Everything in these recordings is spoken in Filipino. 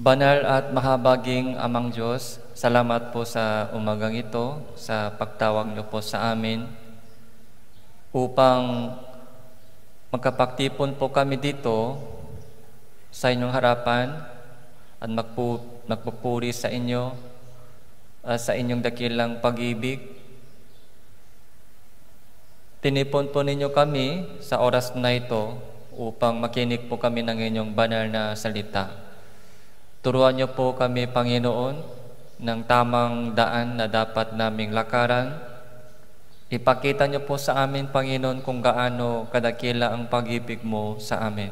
Banal at mahabaging Amang Diyos, salamat po sa umagang ito, sa pagtawag niyo po sa amin upang magkapagtipon po kami dito sa inyong harapan at magpupuri sa inyo at sa inyong dakilang pag-ibig. Tinipon po ninyo kami sa oras na ito upang makinig po kami ng inyong banal na salita. Turuan niyo po kami, Panginoon, ng tamang daan na dapat naming lakaran. Ipakita niyo po sa amin, Panginoon, kung gaano kadakila ang pag-ibig mo sa amin.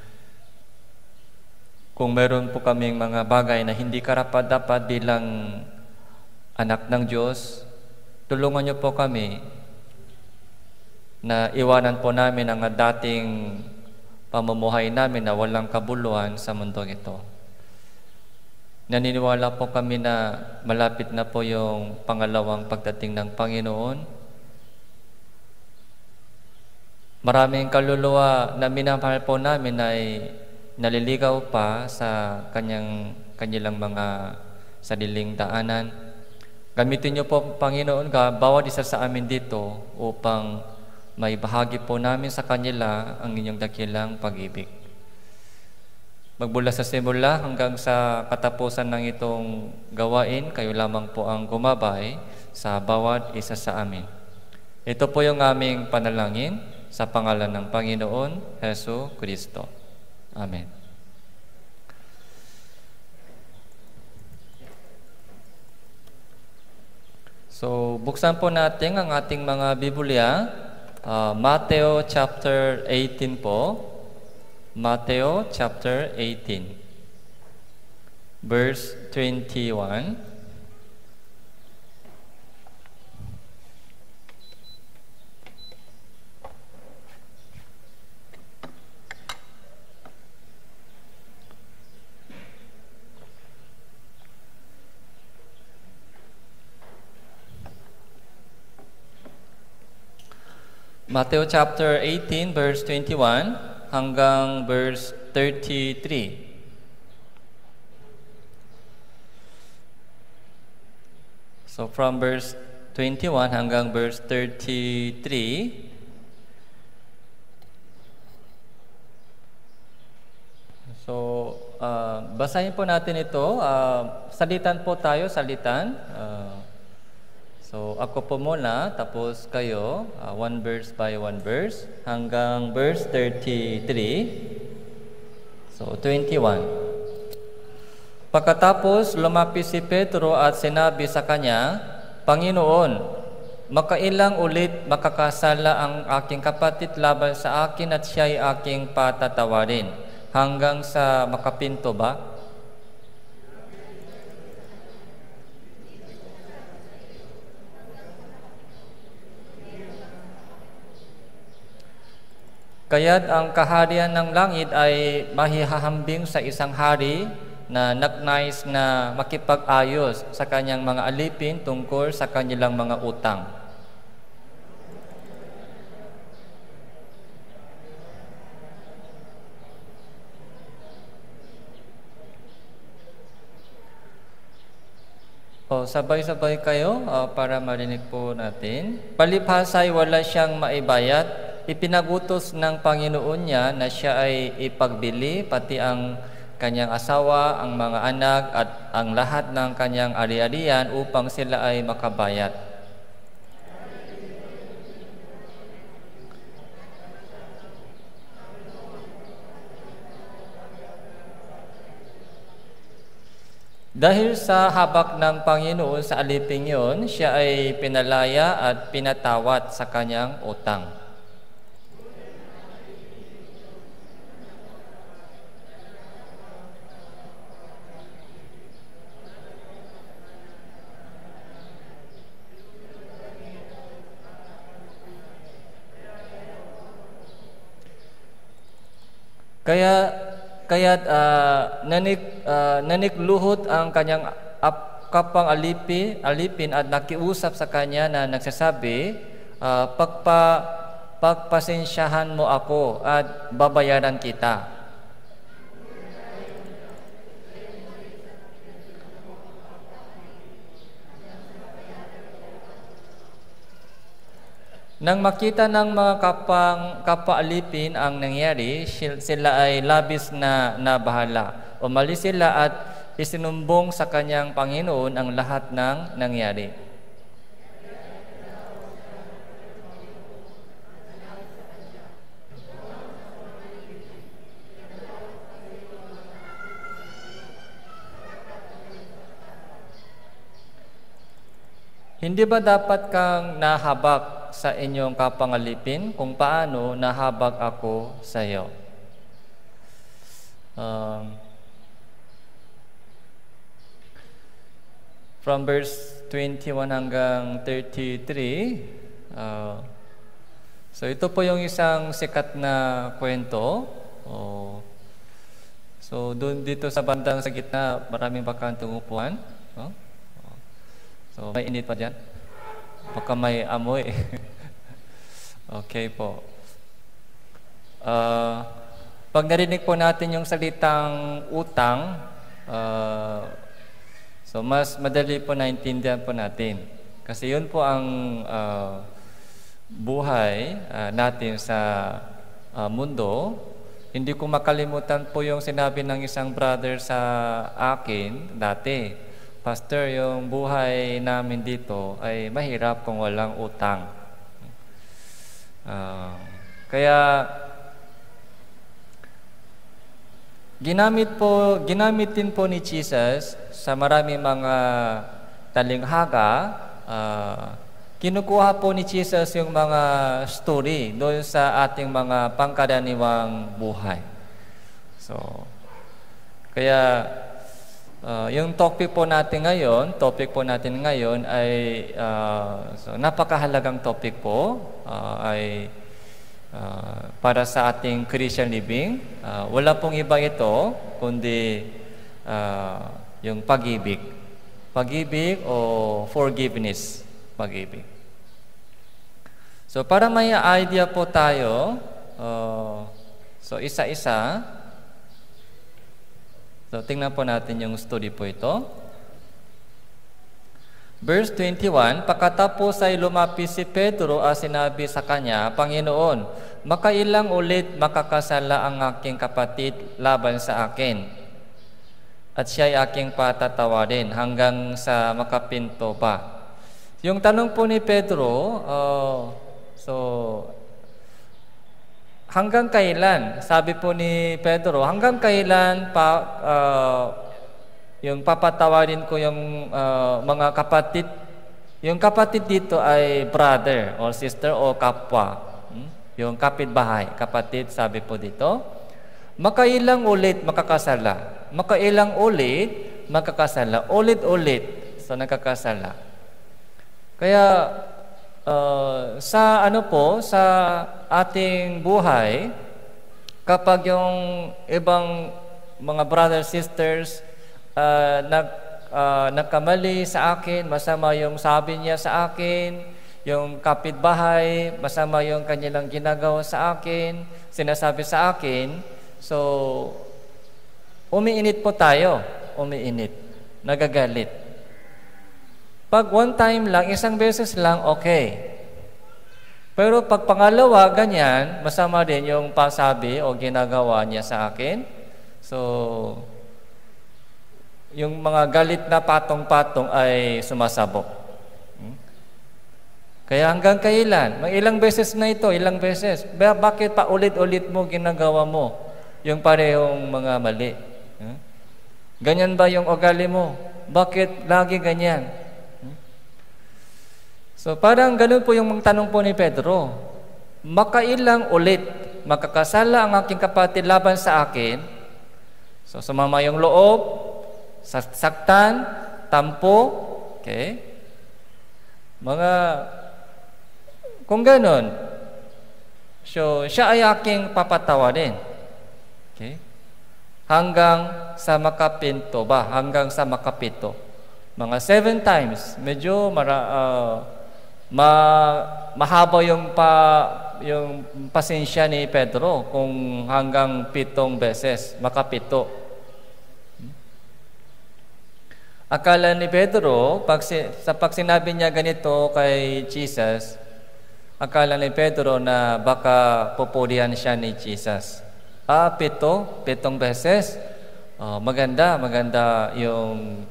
Kung meron po kaming mga bagay na hindi karapat-dapat bilang anak ng Diyos, tulungan niyo po kami na iwanan po namin ang dating pamumuhay namin na walang kabuluhan sa mundo ito. Naniniwala po kami na malapit na po yung pangalawang pagdating ng Panginoon. Maraming kaluluwa na minamahal po namin ay naliligaw pa sa kanilang mga sariling daanan. Gamitin niyo po, Panginoon, bawat isa sa amin dito upang may bahagi po namin sa kanila ang inyong dakilang pag-ibig. Magmula sa simula hanggang sa katapusan ng itong gawain, kayo lamang po ang gumabay sa bawat isa sa amin. Ito po yung aming panalangin sa pangalan ng Panginoon Hesus Kristo. Amen. So, buksan po natin ang ating mga Biblia. Mateo chapter 18 po. Mateo chapter 18, verse 21. Mateo chapter 18, verse 21 hanggang verse 33. So from verse 21 hanggang verse 33, so basahin po natin ito. Salitan po tayo, salitan. So, ako po muna, tapos kayo, one verse by one verse, hanggang verse 33. So, 21. Pagkatapos, lumapit si Pedro at sinabi sa kanya, Panginoon, makailang ulit makakasala ang aking kapatid laban sa akin at siya'y aking patatawarin, hanggang sa makapinto ba? Kaya't ang kaharian ng langit ay mahihahambing sa isang hari na nagnais na makipag-ayos sa kanyang mga alipin tungkol sa kanilang mga utang. Sabay-sabay kayo para marinig po natin. Palibhas ay wala siyang maibayad. Ipinagutos ng Panginoon niya na siya ay ipagbili, pati ang kanyang asawa, ang mga anak, at ang lahat ng kanyang ari-arian upang sila ay makabayad. Dahil sa habak ng Panginoon sa aliping yun, siya ay pinalaya at pinatawad sa kanyang utang. Kaya't nanikluhod ang kanyang kapang alipin at nakiusap sa kanya na nagsasabi, pagpasensyahan mo ako at babayaran kita. Nang makita ng mga kapaalipin ang nangyari, sila ay labis na nabahala. Umalis sila at isinumbong sa kanyang Panginoon ang lahat ng nangyari. Hindi ba dapat kang nahabag sa inyong kapangalipin kung paano nahabag ako sa iyo? From verse 21 hanggang 33, so ito po yung isang sikat na kwento. So doon dito sa bandang sa gitna, maraming bakantong upuan. So, may init pa dyan? Baka may amoy. Okay po. Pag narinig po natin yung salitang utang, so mas madali po naintindihan po natin. Kasi yun po ang buhay natin sa mundo. Hindi ko makalimutan po yung sinabi ng isang brother sa akin dati. Pastor, yung buhay namin dito ay mahirap kung walang utang. Kaya ginamitin po ni Jesus sa maraming mga talinghaga. Kinukuha po ni Jesus yung mga story doon sa ating mga pangkaraniwang buhay. So, kaya yung topic po natin ngayon ay so napakahalagang topic po, ay para sa ating Christian living. Wala pong iba ito kundi yung pag-ibig. Pag-ibig o forgiveness. Pag-ibig. So para may idea po tayo, so isa-isa. So, tingnan po natin yung story po ito. Verse 21, pagkatapos ay lumapit si Pedro at sinabi sa kanya, Panginoon, makailang ulit makakasala ang aking kapatid laban sa akin, at siya ay aking patatawarin hanggang sa makapinto ba? Yung tanong po ni Pedro, hanggang kailan? Sabi po ni Pedro, hanggang kailan yung papatawarin ko yung mga kapatid? Yung kapatid dito ay brother or sister o kapwa. Yung kapitbahay, kapatid, sabi po dito. Makailang ulit makakasala? Makailang ulit makakasala? Ulit-ulit sa nakakasala. Kaya sa ating buhay, kapag yung ibang mga brothers, sisters nagkamali sa akin, masama yung sabi niya sa akin, yung kapitbahay, masama yung kanilang ginagawa sa akin, sinasabi sa akin, so umiinit po tayo, nagagalit. Pag one time lang, isang beses lang, okay. Pero pag pangalawa, ganyan, masama din yung pasabi o ginagawa niya sa akin. So, yung mga galit na patong-patong ay sumasabog. Kaya hanggang kailan? Ilang beses na ito, ilang beses. Bakit pa ulit-ulit mo ginagawa mo yung parehong mga mali? Ganyan ba yung ugali mo? Bakit lagi ganyan? So parang ganun po yung tanong po ni Pedro. Makailang ulit makakasala ang aking kapatid laban sa akin? So sumama yung loob, saktan, tampo, okay? Kung ganun, so siya ay aking papatawarin. Okay? Hanggang sa makapinto ba? Hanggang sa makapito. Mga 7 times, medyo mahaba yung pasensya ni Pedro kung hanggang 7 beses, makapito. Akala ni Pedro, pag sinabi niya ganito kay Jesus, Akala ni Pedro na baka pupulihan siya ni Jesus. 7 beses. Maganda yung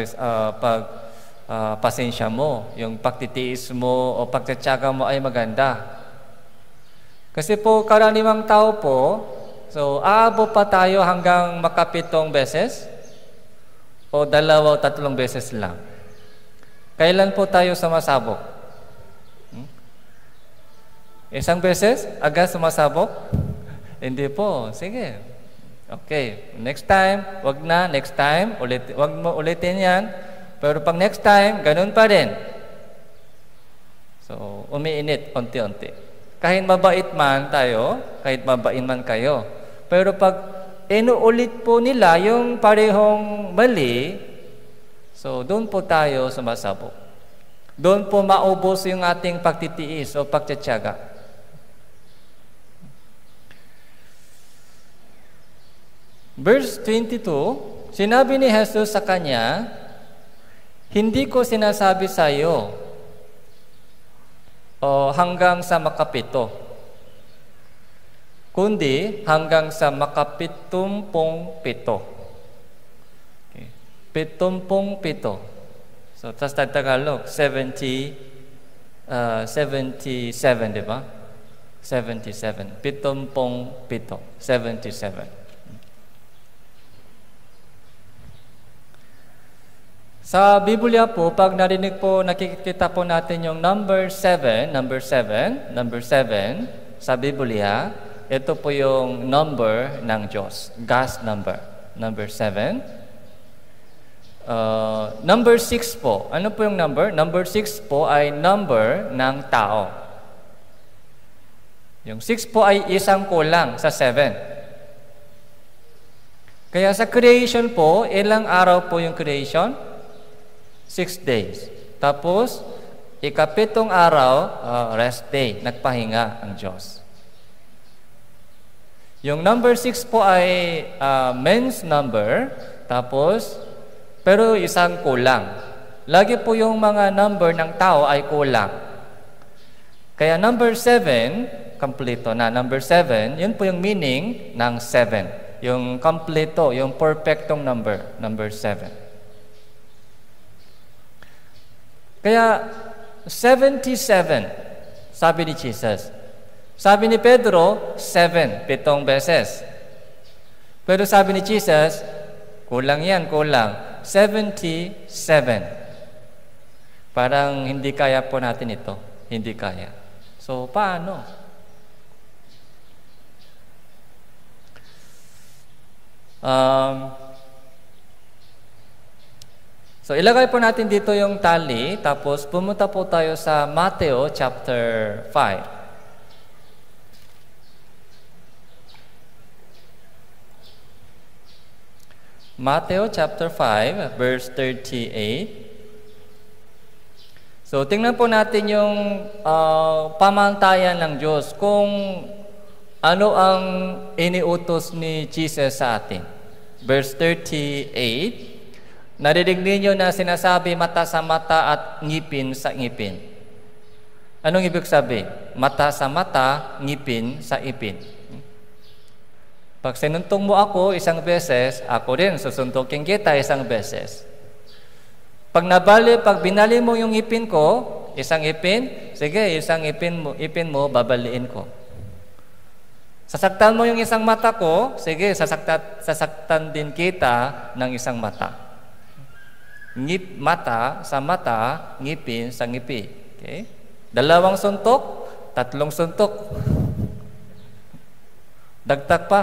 pasensya mo, yung pagtitiis mo o pagtsatsaga mo ay maganda. Kasi po karaniwang tao po, so aabot pa tayo hanggang maka-7 beses o 2 o 3 beses lang. Kailan po tayo sumasabog? 1 beses? Agad sumasabog? Hindi po. Sige. Okay. Next time, wag na. Next time, wag mo ulitin yan. Pero pag next time, ganun pa rin. So, umiinit unti-unti. Kahit mabait man tayo, kahit mabait man kayo. Pero pag inuulit po nila yung parehong mali, so doon po tayo sumasabog. Doon po maubos yung ating pagtitiis o pagtsatsaga. Verse 22, sinabi ni Jesus sa kanya, hindi ko sinasabi sa iyo hanggang sa maka-7, kundi hanggang sa maka-70. Okay. 77. So, tas Tagalog, 77, di ba? 77. 77. 77. Sa Biblia po, pag narinig po, nakikita po natin yung number 7 sa Biblia, ito po yung number ng Diyos. God's number. Number 7. Number 6 po. Ano po yung number? Number 6 po ay number ng tao. Yung 6 po ay isang kulang sa 7. Kaya sa creation po, ilang araw po yung creation? 6 days. Tapos, ika-7 araw, rest day. Nagpahinga ang Diyos. Yung number 6 po ay men's number. Tapos, pero isang kulang. Lagi po yung mga number ng tao ay kulang. Kaya number 7, kompleto na. Number 7, yun po yung meaning ng 7. Yung kompleto, yung perfectong number. Number 7. Kaya 77, sabi ni Jesus. Sabi ni Pedro, 7 beses. Pero sabi ni Jesus, kulang yan, kulang. 77. Parang hindi kaya po natin ito. Hindi kaya. So, paano? So, ilagay po natin dito yung tali, tapos pumunta po tayo sa Mateo chapter 5. Mateo chapter 5, verse 38. So, tingnan po natin yung pamantayan ng Diyos kung ano ang iniutos ni Jesus sa atin. Verse 38. Narinig ninyo na sinasabi mata sa mata at ngipin sa ngipin. Anong ibig sabihin? Mata sa mata, ngipin sa ipin. Pag sinuntong mo ako 1 beses, ako rin susuntukin kita 1 beses. Pag binali mo yung ipin ko, 1 ipin, sige, 1 ipin mo, babaliin ko. Sasaktan mo yung 1 mata ko, sige, sasaktan din kita ng 1 mata. Mata sa mata, ngipin sa ngipi. Okay? 2 suntok, 3 suntok. Dagdag pa.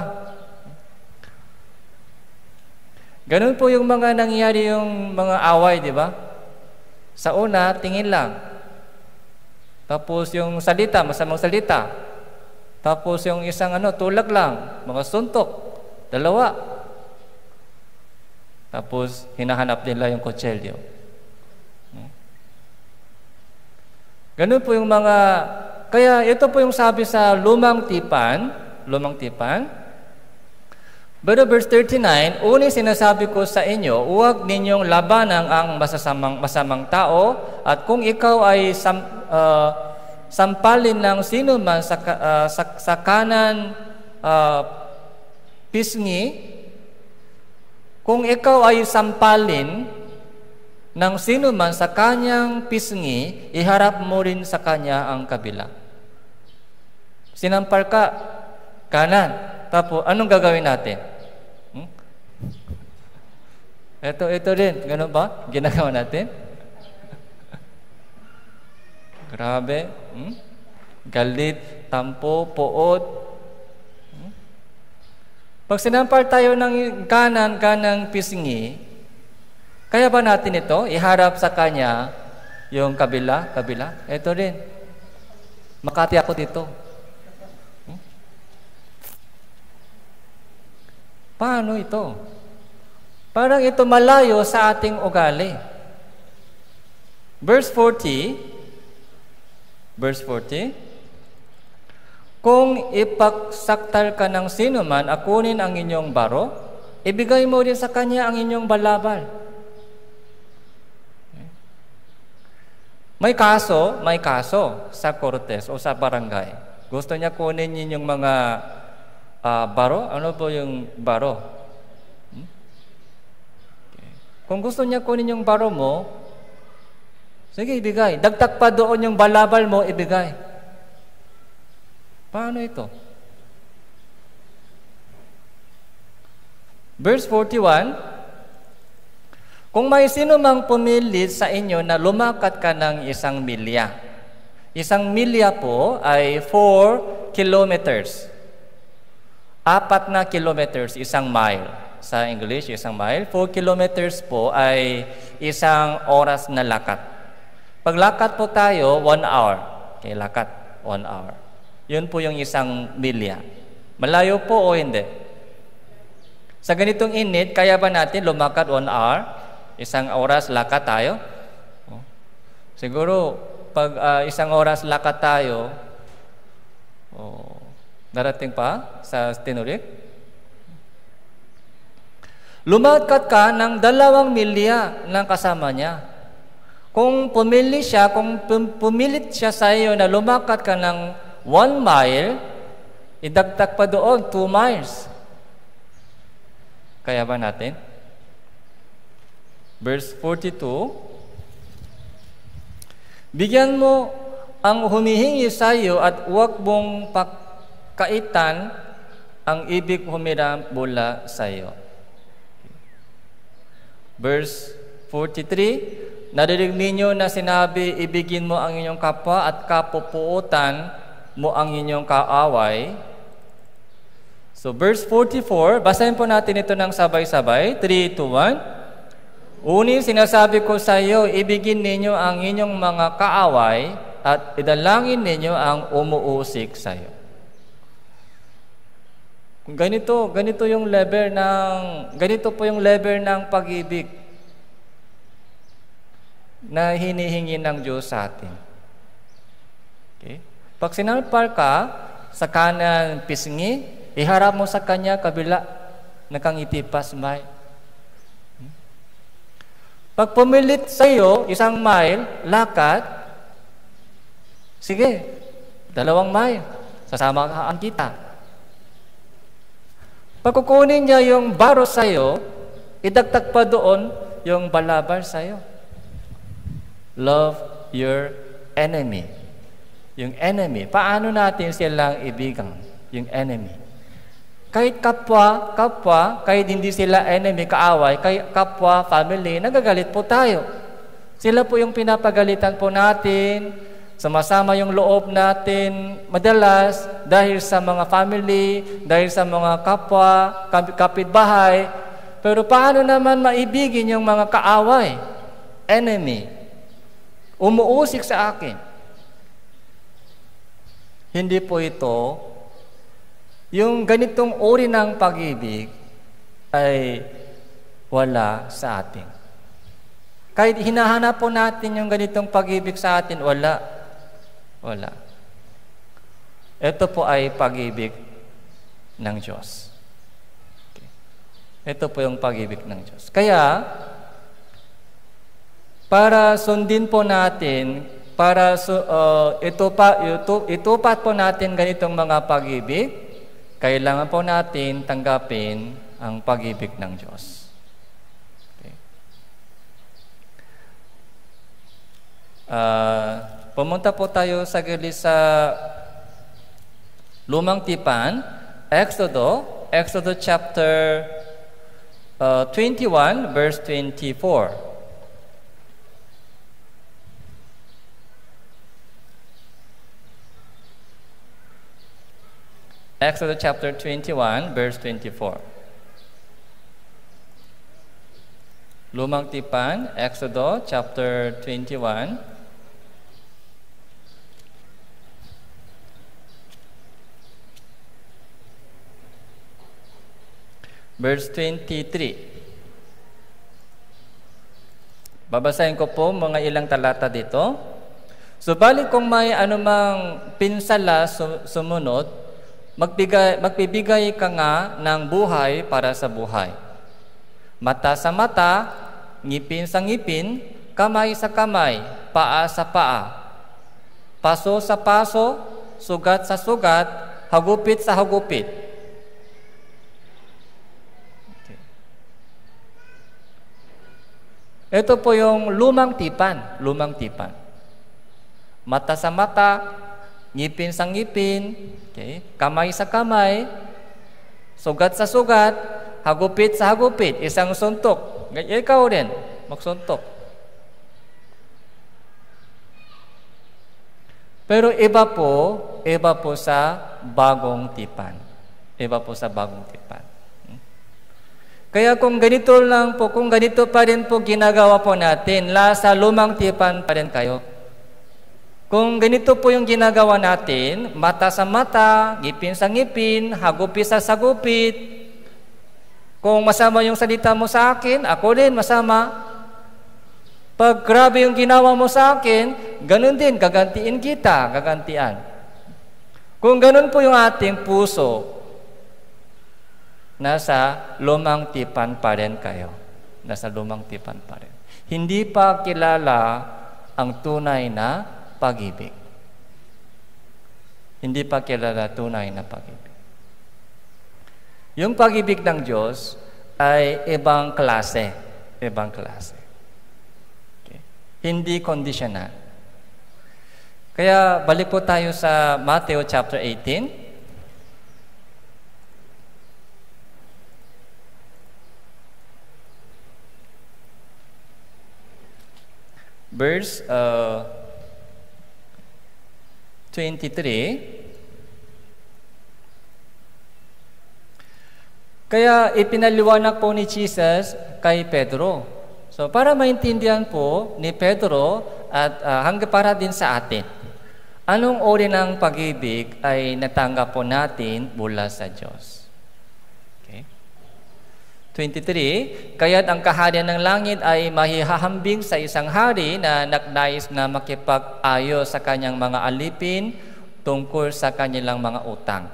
Ganun po yung mga nangyari yung mga away, di ba? Sa una, tingin lang. Tapos yung salita, masamang salita. Tapos yung isang tulak lang, mga suntok. 2. Tapos, hinahanap nila yung kutsilyo. Ganun po yung kaya ito po yung sabi sa lumang tipan. Pero verse 39, uni sinasabi ko sa inyo, huwag ninyong labanan ang masamang tao, at kung ikaw ay sampalin ng sino man sa kanan pisngi, kung ikaw ay sampalin ng sino man sa kanyang pisngi, iharap mo rin sa kanya ang kabila. Sinampal ka, kanan. Tapos, anong gagawin natin? Ito rin. Ganun ba? Ginagawa natin? Grabe. Galit, tampo, puot. Pag sinampal tayo ng kanang pisngi, kaya ba natin ito? Iharap sa kanya yung kabila. Ito rin. Makati ako dito. Paano ito? Parang ito malayo sa ating ugali. Verse 40, kung ipaksaktal ka ng sino man, akunin ang inyong baro, ibigay mo din sa kanya ang inyong balabal. May kaso sa kortes o sa barangay. Gusto niya kunin yung mga baro. Ano po yung baro? Okay. Kung gusto niya kunin yung baro mo, sige, ibigay. Dagdag pa doon yung balabal mo, ibigay. Paano ito? Verse 41, kung may sino mang pumilit sa inyo na lumakat ka ng 1 milya. 1 milya po ay 4 kilometers. 4 na kilometers, 1 mile. Sa English, 1 mile. 4 kilometers po ay 1 oras na lakad. Pag-lakad po tayo, 1 hour. Okay, lakad, 1 hour. Yun po yung 1 milya. Malayo po o hindi? Sa ganitong init, kaya ba natin lumakad 1 hour? 1 oras lakad tayo? Siguro, pag 1 oras lakad tayo, darating pa sa tinurik? Lumakad ka ng 2 milya ng kasama niya. Kung pumilit siya sa iyo na lumakad ka ng 1 mile, idagdag pa doon 2 miles. Kaya ba natin? Verse 42, bigyan mo ang humihingi sa iyo at huwag mong kaitan ang ibig humiram mula sa iyo. Verse 43, narinig ninyo na sinabi, ibigin mo ang inyong kapwa at kapupuutan mo ang inyong kaaway. So verse 44, basahin po natin ito ng sabay-sabay. 3, 2, 1. Uni, sinasabi ko sa iyo, ibigin ninyo ang inyong mga kaaway at idalangin ninyo ang umuusik sa iyo. Ganito po yung level ng pag-ibig na hinihingi ng Diyos sa atin. Okay? Pag sinampal ka sa kanan pisngi, iharap mo sa kanya kabila, nakangiti pa, smile. Pag pumilit sa iyo 1 mile, lakad, sige, 2 mile, sasama kita. Pagkukunin niya yung baro sa iyo, idagdag pa doon yung balabal sa iyo. Love your enemy. Yung enemy. Paano natin silang ibigan? Yung enemy. Kahit kapwa, kahit hindi sila enemy, kaaway, kahit kapwa, family, nagagalit po tayo. Sila po yung pinapagalitan po natin, sumasama yung loob natin madalas dahil sa mga family, dahil sa mga kapwa, kapitbahay. Pero paano naman maibigin yung mga kaaway? Enemy. Umuusik sa akin. Hindi po ito, yung ganitong uri ng pag-ibig ay wala sa atin. Kahit hinahanap po natin yung ganitong pag-ibig sa atin, wala. Ito po ay pag-ibig ng Diyos. Okay. Ito po yung pag-ibig ng Diyos. Kaya, para sundin po natin para itupat po natin ganitong mga pag-ibig, kailangan po natin tanggapin ang pag-ibig ng Diyos. Okay. Pumunta po tayo sa gilid sa Lumang Tipan, Exodus chapter 21, verse 24. Exodus chapter 21, verse 24. Lumang Tipan, Exodus chapter 21, verse 23. Babasahin ko po mga ilang talata dito. Subalit kung may anumang pinsala sumunod, magbibigay ka nga ng buhay para sa buhay. Mata sa mata, ngipin sa ngipin, kamay sa kamay, paa sa paa, paso sa paso, sugat sa sugat, hagupit sa hagupit. Okay. Ito po yung lumang tipan. Mata sa mata, ngipin sa ngipin, okay, kamay sa kamay, sugat sa sugat, hagupit sa hagupit, isang suntok. Ikaw rin, magsuntok. Pero iba po sa bagong tipan. Kaya kung ganito pa rin po ginagawa po natin, sa lumang tipan pa rin kayo. Kung ganito po yung ginagawa natin, mata sa mata, ngipin sa ngipin, hagupit sa sagupit, kung masama yung salita mo sa akin, ako rin masama. Pag grabe yung ginawa mo sa akin, ganun din, gagantiin kita, gagantian. Kung ganun po yung ating puso, nasa lumang tipan pa rin kayo. Nasa lumang tipan pa rin. Hindi pa kilala ang tunay na pag-ibig. Hindi pa kilala tunay na pag-ibig. Yung pag-ibig ng Diyos ay ibang klase. Okay. Hindi conditional. Kaya balik po tayo sa Matthew chapter 18. Verse 23. Kaya ipinaliwanag po ni Jesus kay Pedro. So para maintindihan po ni Pedro at hanggang para din sa atin, anong uri ng pag-ibig ay natanggap po natin mula sa Diyos. Okay. 23, kaya't ang kaharian ng langit ay mahihahambing sa isang hari na nagnais na makipag-ayos sa kanyang mga alipin tungkol sa kanilang mga utang.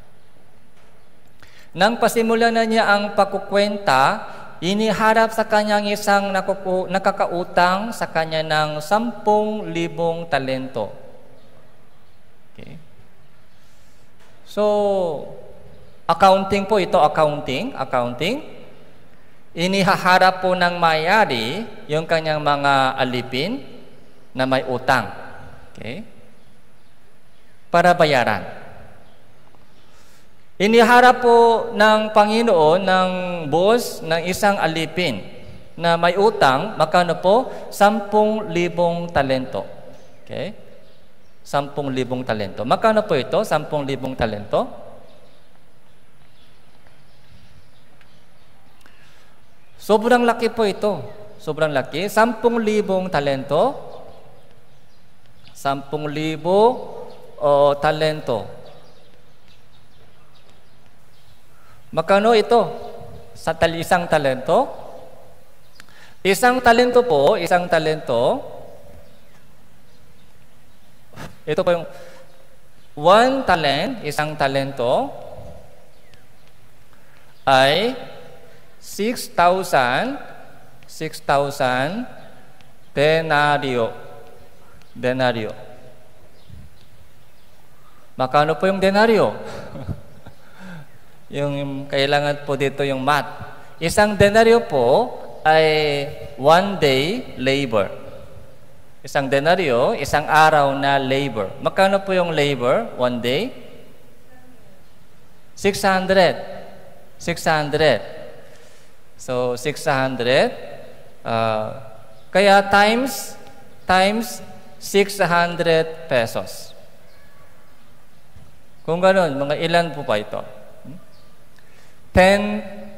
Nang pasimulan na niya ang pagkukwenta, iniharap sa kanyang isang nakakautang sa kanya ng 10,000 talento. Okay. So, accounting po ito, accounting. Inihaharap po ng may-ari yung kanyang mga alipin na may utang. Okay? Para bayaran. Iniharap po ng Panginoon, ng boss, ng isang alipin na may utang, magkano po? 10,000 talento. Okay? 10,000 talento. Magkano po ito? 10,000 talento? Sobrang laki po ito. Sobrang laki. 10,000 talento. 10,000 talento. Magkano ito? Sa isang talento? Isang talento po, ito po yung 1 talent, isang talento ay 6,000 denaryo. Denaryo. Makano po yung denaryo? Yung kailangan po dito yung math. Isang denaryo po ay 1 day labor. Isang denaryo, isang araw na labor. Magkano po yung labor? 1 day? 600. 600. So, 600. Kaya times 600 pesos. Kung gano'n, mga ilan po pa ito? 10,000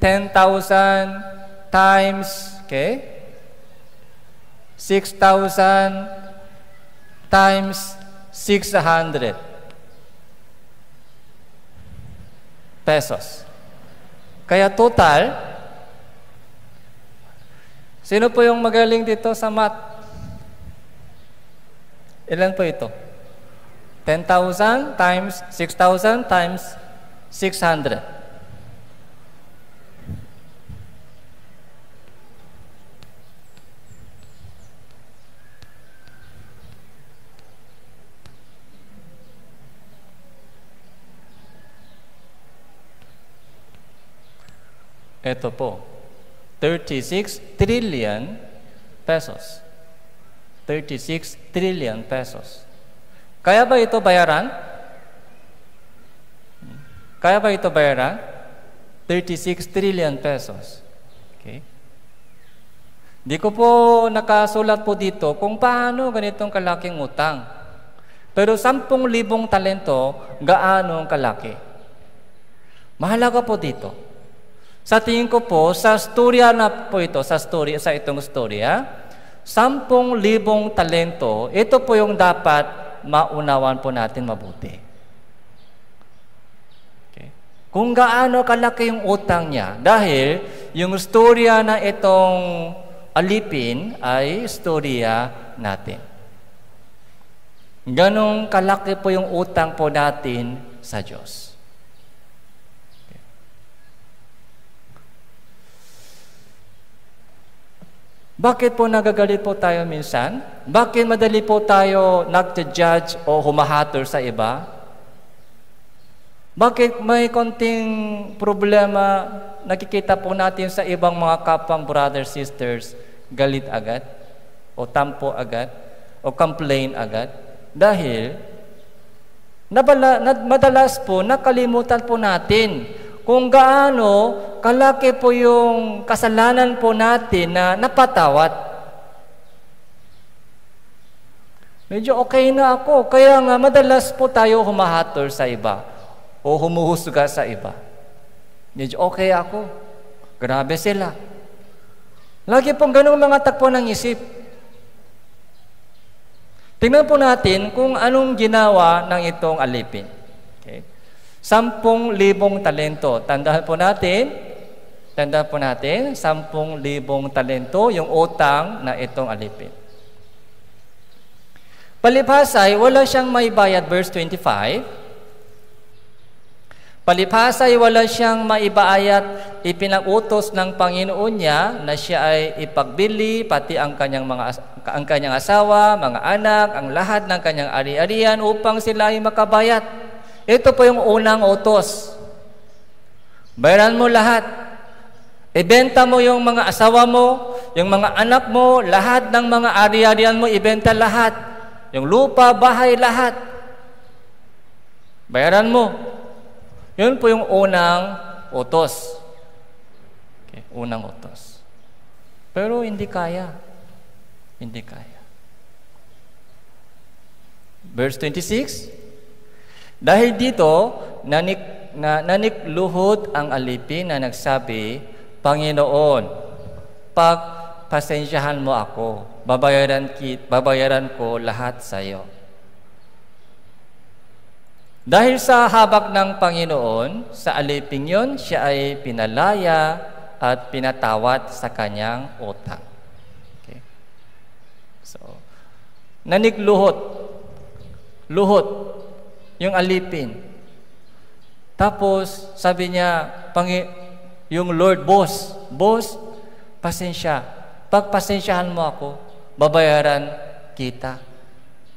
times, okay? 6,000 times 600 pesos. Kaya total, sino po yung magaling dito sa math? Ilan po ito? 10,000 times 6,000 times 600. Ito po, 36 trillion pesos. 36 trillion pesos. Kaya ba ito bayaran? Kaya ba ito bayaran? 36 trillion pesos. Okay. Di ko po nakasulat po dito kung paano ganitong kalaking utang. Pero 10,000 talento, gaano kalaki? Mahalaga po dito. Sa tingin ko po, sa storya na po ito, sa itong storya, 10,000 talento, ito po yung dapat maunawan po natin mabuti. Okay. Kung gaano kalaki yung utang niya, dahil yung storya na itong alipin ay storya natin. Ganong kalaki po yung utang po natin sa Diyos. Bakit po nagagalit po tayo minsan? Bakit madali po tayo nag-judge o humahater sa iba? Bakit may konting problema nakikita po natin sa ibang mga kapang brothers, sisters, galit agad? O tampo agad? O complain agad? Dahil madalas po nakalimutan po natin kung gaano kalaki po yung kasalanan po natin na napatawad. Medyo okay na ako, kaya nga madalas po tayo humahater sa iba o humuhusga sa iba. Medyo okay ako, grabe sila. Lagi pong ganung mga takbo ng isip. Tingnan po natin kung anong ginawa ng itong alipin. Okay. 10,000 talento. Tandaan po natin, 10,000 talento yung utang na itong alipin. Palibhasay, wala siyang may bayad, verse 25. Palibhasay, wala siyang maibaayat, ipinag-utos ng Panginoon niya na siya ay ipagbili, pati ang kanyang asawa, mga anak, ang lahat ng kanyang ari-arian upang sila ay makabayat. Ito po yung unang utos. Bayaran mo lahat. Ibenta mo yung mga asawa mo, yung mga anak mo, lahat ng mga ari-arian mo, ibenta lahat. Yung lupa, bahay, lahat. Bayaran mo. Yun po yung unang utos. Okay, unang utos. Pero hindi kaya. Hindi kaya. Verse 26. Dahil dito, nanikluhod ang alipin na nagsabi, Panginoon, pagpasensyahan mo ako, babayaran ko lahat sa iyo. Dahil sa habag ng Panginoon, sa aliping yon, siya ay pinalaya at pinatawad sa kanyang utang. Okay. So, luhot, yung alipin. Tapos, sabi niya, yung Lord, boss, pasensya. Pagpasensyahan mo ako, babayaran kita.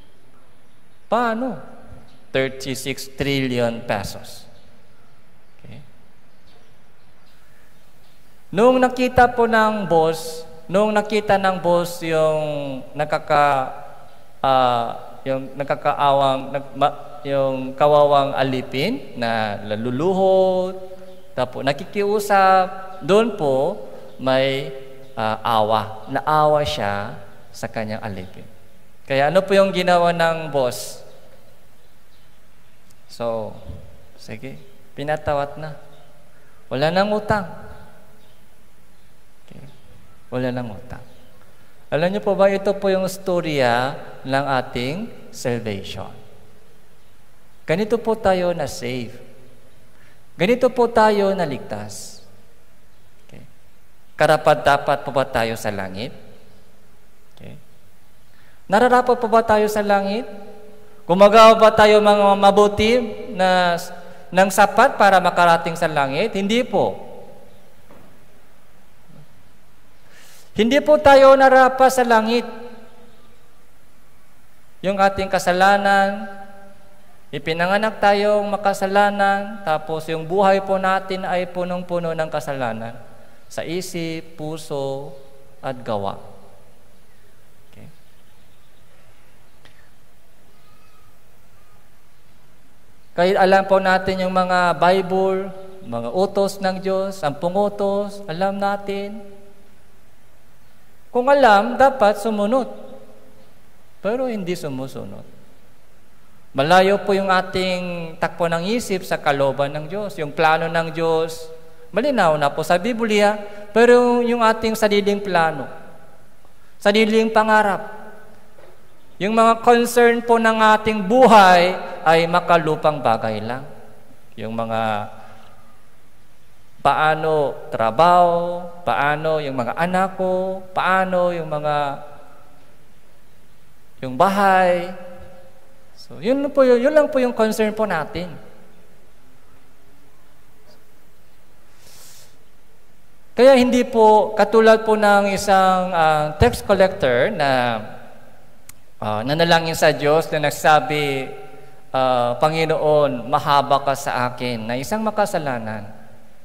Paano? 36 trillion pesos. Okay. Nung nakita ng boss yung yung kawawang alipin na laluluhod, tapos nakikiusap, doon po may naawa siya sa kanyang alipin. Kaya ano po yung ginawa ng boss? So, sige, pinatawad na. Wala nang utang. Okay. Wala nang utang. Alam niyo po ba, ito po yung storya ng ating salvation. Ganito po tayo na save. Ganito po tayo na ligtas. Okay. Karapat-dapat po ba tayo sa langit? Okay. Nararapat po ba tayo sa langit? Gumagawa ba tayo mga mabuti ng sapat para makarating sa langit? Hindi po. Hindi po tayo nararapat sa langit. Yung ating kasalanan, ipinanganak tayong makasalanan, tapos yung buhay po natin ay punong-puno ng kasalanan sa isip, puso, at gawa. Okay. Kahit alam po natin yung mga Bible, mga utos ng Diyos, 10 utos, alam natin. Kung alam, dapat sumunod. Pero hindi sumusunod. Malayo po yung ating takbo ng isip sa kalooban ng Diyos. Yung plano ng Diyos, malinaw na po sa Biblia, pero yung ating sariling plano, sariling pangarap, yung mga concern po ng ating buhay ay makalupang bagay lang. Yung mga paano trabaho, paano yung mga anak ko, paano yung bahay. So, yun lang po yung concern po natin. Kaya hindi po katulad po ng isang tax collector na nanalangin sa Diyos na nagsabi, Panginoon, mahaba ka sa akin, na isang makasalanan.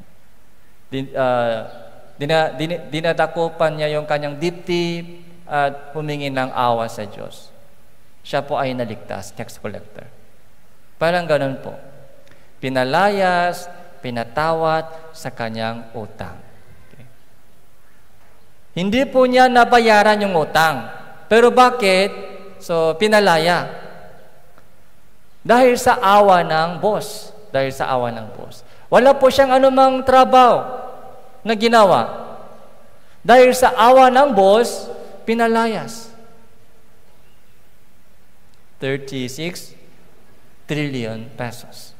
Dinadakupan niya yung kanyang dibdib at humingi ng awa sa Diyos. Siya po ay naligtas, tax collector. Parang ganun po. Pinalayas, pinatawad sa kanyang utang. Okay. Hindi po niya nabayaran yung utang. Pero bakit? So, pinalaya. Dahil sa awa ng boss. Wala po siyang anumang trabaho na ginawa. Dahil sa awa ng boss, pinalayas. 36 trillion pesos.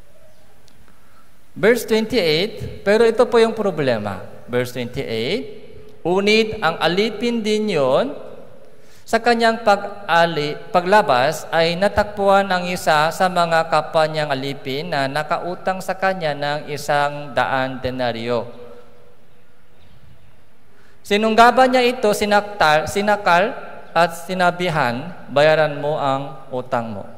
Verse 28, pero ito po yung problema. Verse 28, unit ang alipin din yon, sa kanyang paglabas ay natakpuan ang isa sa mga kapwa niyang alipin na nakautang sa kanya ng 100 denaryo. Sinunggaban niya ito, sinakal at sinabihan, bayaran mo ang utang mo.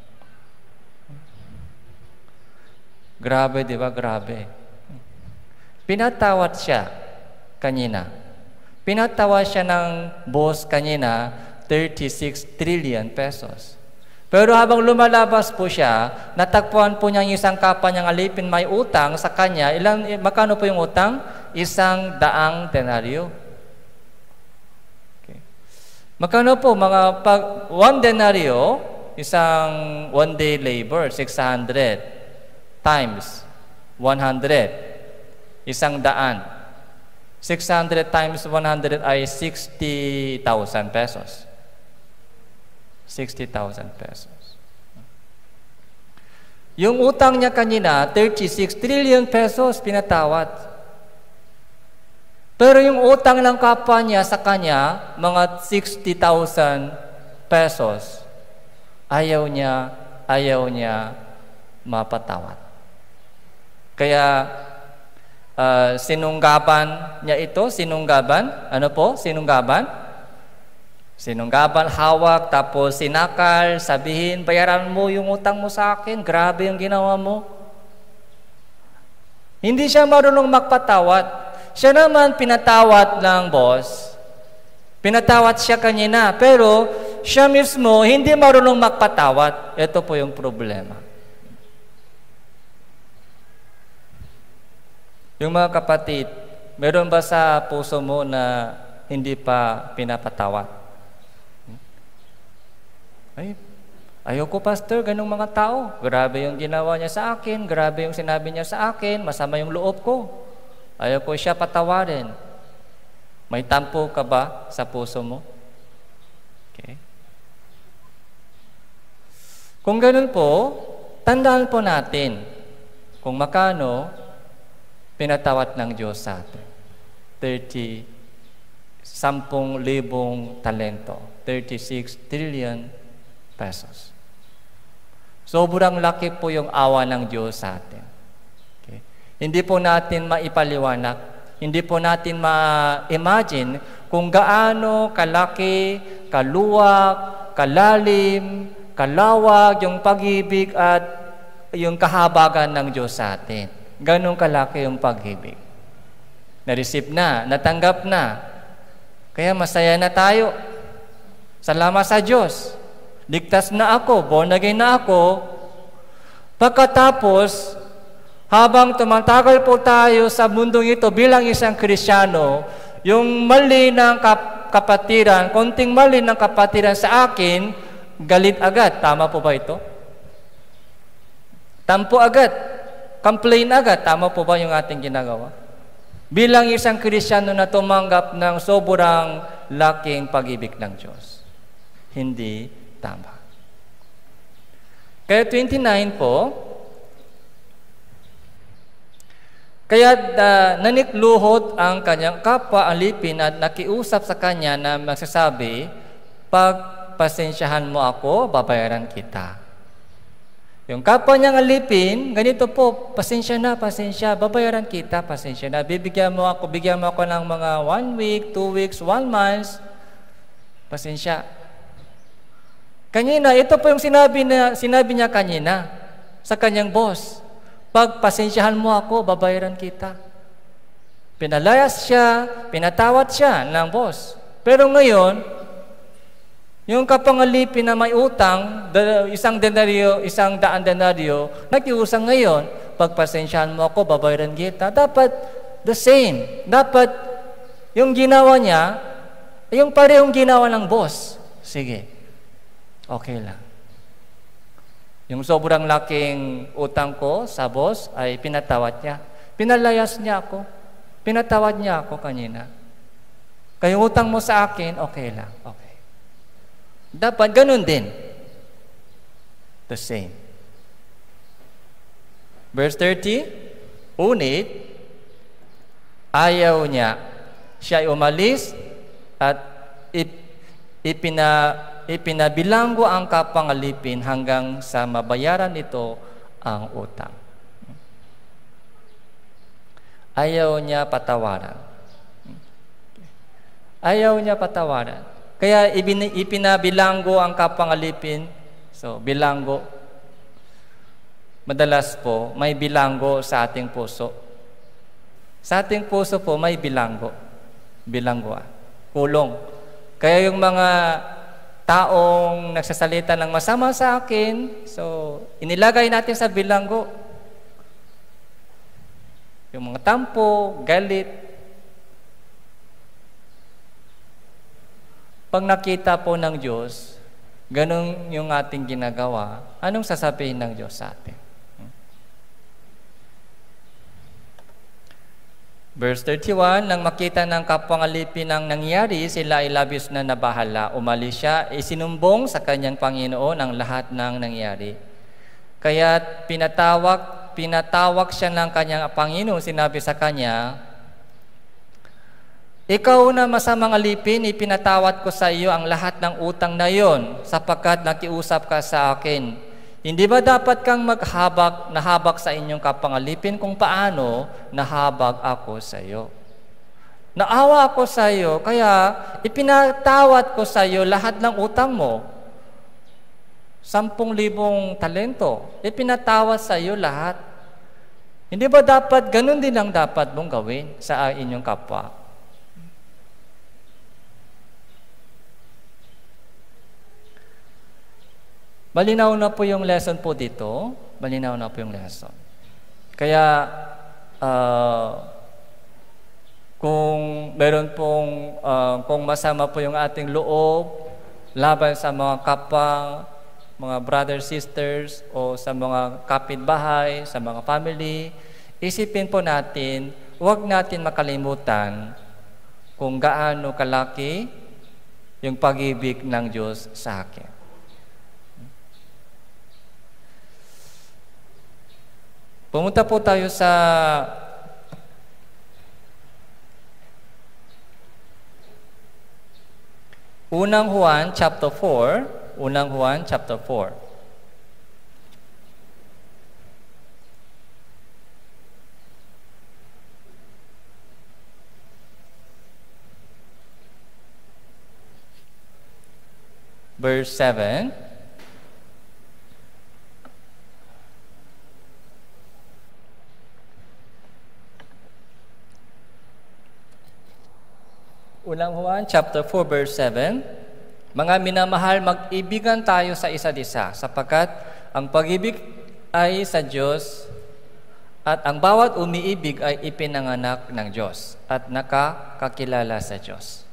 Grabe, di ba? Grabe. Pinatawad siya kanina. Pinatawad siya ng boss kanina, 36 trillion pesos. Pero habang lumalabas po siya, natagpuan po niya yung isang kapwa niyang alipin may utang sa kanya. Magkano po yung utang? 100 denaryo. Okay. Magkano po? 1 denaryo, isang 1 day labor, 600 times 100, 100. 600 times 100 ay 60,000 pesos. 60,000 pesos. Yung utang niya kanina, 36 trillion pesos pinatawad. Pero yung utang ng kapwa niya sa kanya, mga 60,000 pesos, ayaw niya mapatawad. Kaya sinunggaban niya ito, sinunggaban. Ano po? Sinunggaban? Sinunggaban, hawak, tapos sinakal, sabihin, bayaran mo yung utang mo sa akin. Grabe yung ginawa mo. Hindi siya marunong magpatawad. Siya naman pinatawad ng boss. Pinatawad siya kanina, pero siya mismo hindi marunong magpatawad. Ito po yung problema. Yung mga kapatid, meron ba sa puso mo na hindi pa pinapatawad? Ay, ayoko pastor, ganung mga tao. Grabe yung ginawa niya sa akin, grabe yung sinabi niya sa akin, masama yung loob ko. Ayoko siya patawarin. May tampo ka ba sa puso mo? Okay. Kung ganun po, tandaan po natin kung makano pinatawad ng Diyos sa atin. 10,000 talento. 36 trillion pesos. Sobrang laki po yung awa ng Diyos sa atin. Okay? Hindi po natin maipaliwanag, hindi po natin ma-imagine kung gaano kalaki, kaluwag, kalalim, kalawag yung pag-ibig at yung kahabagan ng Diyos sa atin. Ganong kalaki yung pag-ibig. Na-receive na, natanggap na. Kaya masaya na tayo. Salamat sa Diyos. Ligtas na ako, born again na ako. Pagkatapos, habang tumatagal po tayo sa mundong ito bilang isang Kristiyano, yung mali ng kapatiran, konting mali ng kapatiran sa akin, galit agad. Tama po ba ito? Tampo agad. Complain agad. Tama po ba yung ating ginagawa? Bilang isang Kristiyano na tumanggap ng sobrang laking pag-ibig ng Diyos. Hindi tama. Kaya 29 po, kaya nanikluhod ang kanyang kapwa alipin at nakiusap sa kanya na magsasabi, pagpasensyahan mo ako, babayaran kita. Yung kapwa niyang alipin, ganito po, pasensya, babayaran kita, pasensya na. Bigyan mo ako ng mga 1 week, 2 weeks, 1 month, pasensya. Kanina, ito po yung sinabi niya kanina sa kanyang boss. Pagpasensyahan mo ako, babayaran kita. Pinalayas siya, pinatawad siya ng boss. Pero ngayon, yung kapangalipin na may utang, 100 denaryo, nakiusang ngayon, pagpasensyahan mo ako, babayaran kita. Dapat the same. Dapat yung ginawa niya, yung parehong ginawa ng boss. Sige. Okay lang. Yung sobrang laking utang ko sa boss ay pinatawad niya. Pinalayas niya ako. Pinatawad niya ako kanina. Kaya utang mo sa akin, okay lang. Okay. Dapat ganun din. The same. Verse 30, Unit, ayaw niya. Siya ay umalis at ipinabilanggo ang kapangalipin hanggang sa mabayaran nito ang utang. Ayaw niya patawaran. Ayaw niya patawaran. Kaya ipinabilanggo ang kapangalipin. So, bilanggo. Madalas po, may bilanggo sa ating puso. Sa ating puso po, may bilanggo. Bilanggo. Kulong. Kaya yung mga taong nagsasalita ng masama sa akin, so inilagay natin sa bilanggo. Yung mga tampo, galit. Pag nakita po ng Diyos, ganun yung ating ginagawa, anong sasabihin ng Diyos sa atin? Verse 31, nang makita ng kapangalipin ang nangyari, sila ay labis na nabahala. Umalis siya, isinumbong sa kanyang Panginoon ang lahat ng nangyari. Kaya pinatawag siya ng kanyang Panginoon, sinabi sa kanya, ikaw na masamang alipin, ipinatawad ko sa iyo ang lahat ng utang na iyon, sapagkat nakiusap ka sa akin. Hindi ba dapat kang nahabag sa inyong kapangalipin kung paano nahabag ako sa iyo? Naawa ako sa iyo, kaya ipinatawad ko sa iyo lahat ng utang mo. 10,000 talento. Ipinatawad sa iyo lahat. Hindi ba dapat, ganun din ang dapat mong gawin sa inyong kapwa? Malinaw na po yung lesson po dito. Malinaw na po yung lesson. Kaya, kung meron pong, kung masama po yung ating loob, laban sa mga kapwa, mga brothers, sisters, o sa mga kapitbahay, sa mga family, isipin po natin, huwag natin makalimutan kung gaano kalaki yung pag-ibig ng Diyos sa akin. Pumunta po tayo sa Unang Juan chapter 4, Unang Juan chapter 4. Verse 7. Unang Juan chapter 4 verse 7. Mga minamahal, mag-ibigan tayo sa isa't isa, sapagkat ang pag-ibig ay sa Diyos at ang bawat umiibig ay ipinanganak ng Diyos at nakakakilala sa Diyos.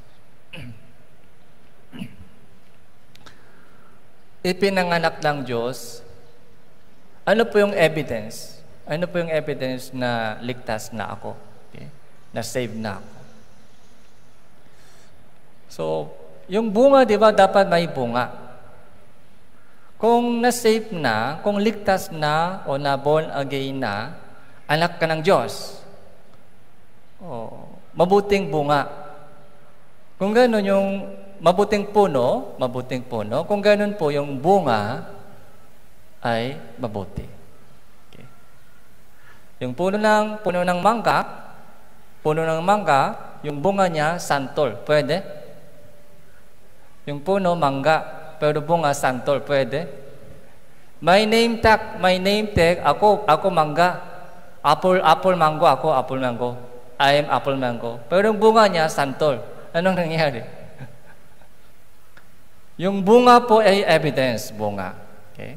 Ipinanganak ng Diyos. Ano po yung evidence? Ano po yung evidence na ligtas na ako? Okay? Na save na ako? So, yung bunga, di ba, dapat may bunga. Kung na-save na, kung ligtas na o na-born again na, anak ka ng Diyos. Mabuting bunga. Kung gano'n yung mabuting puno, kung gano'n po yung bunga ay mabuti. Okay. Yung puno ng mangga, yung bunga niya, santol. Pwede? Yung puno, mangga, pero bunga, santol. Pwede? May name tag, ako mangga. Apple mango, ako apple mango. I am apple mango. Pero yung bunga niya, santol. Anong nangyari? Yung bunga po ay evidence, bunga. Okay?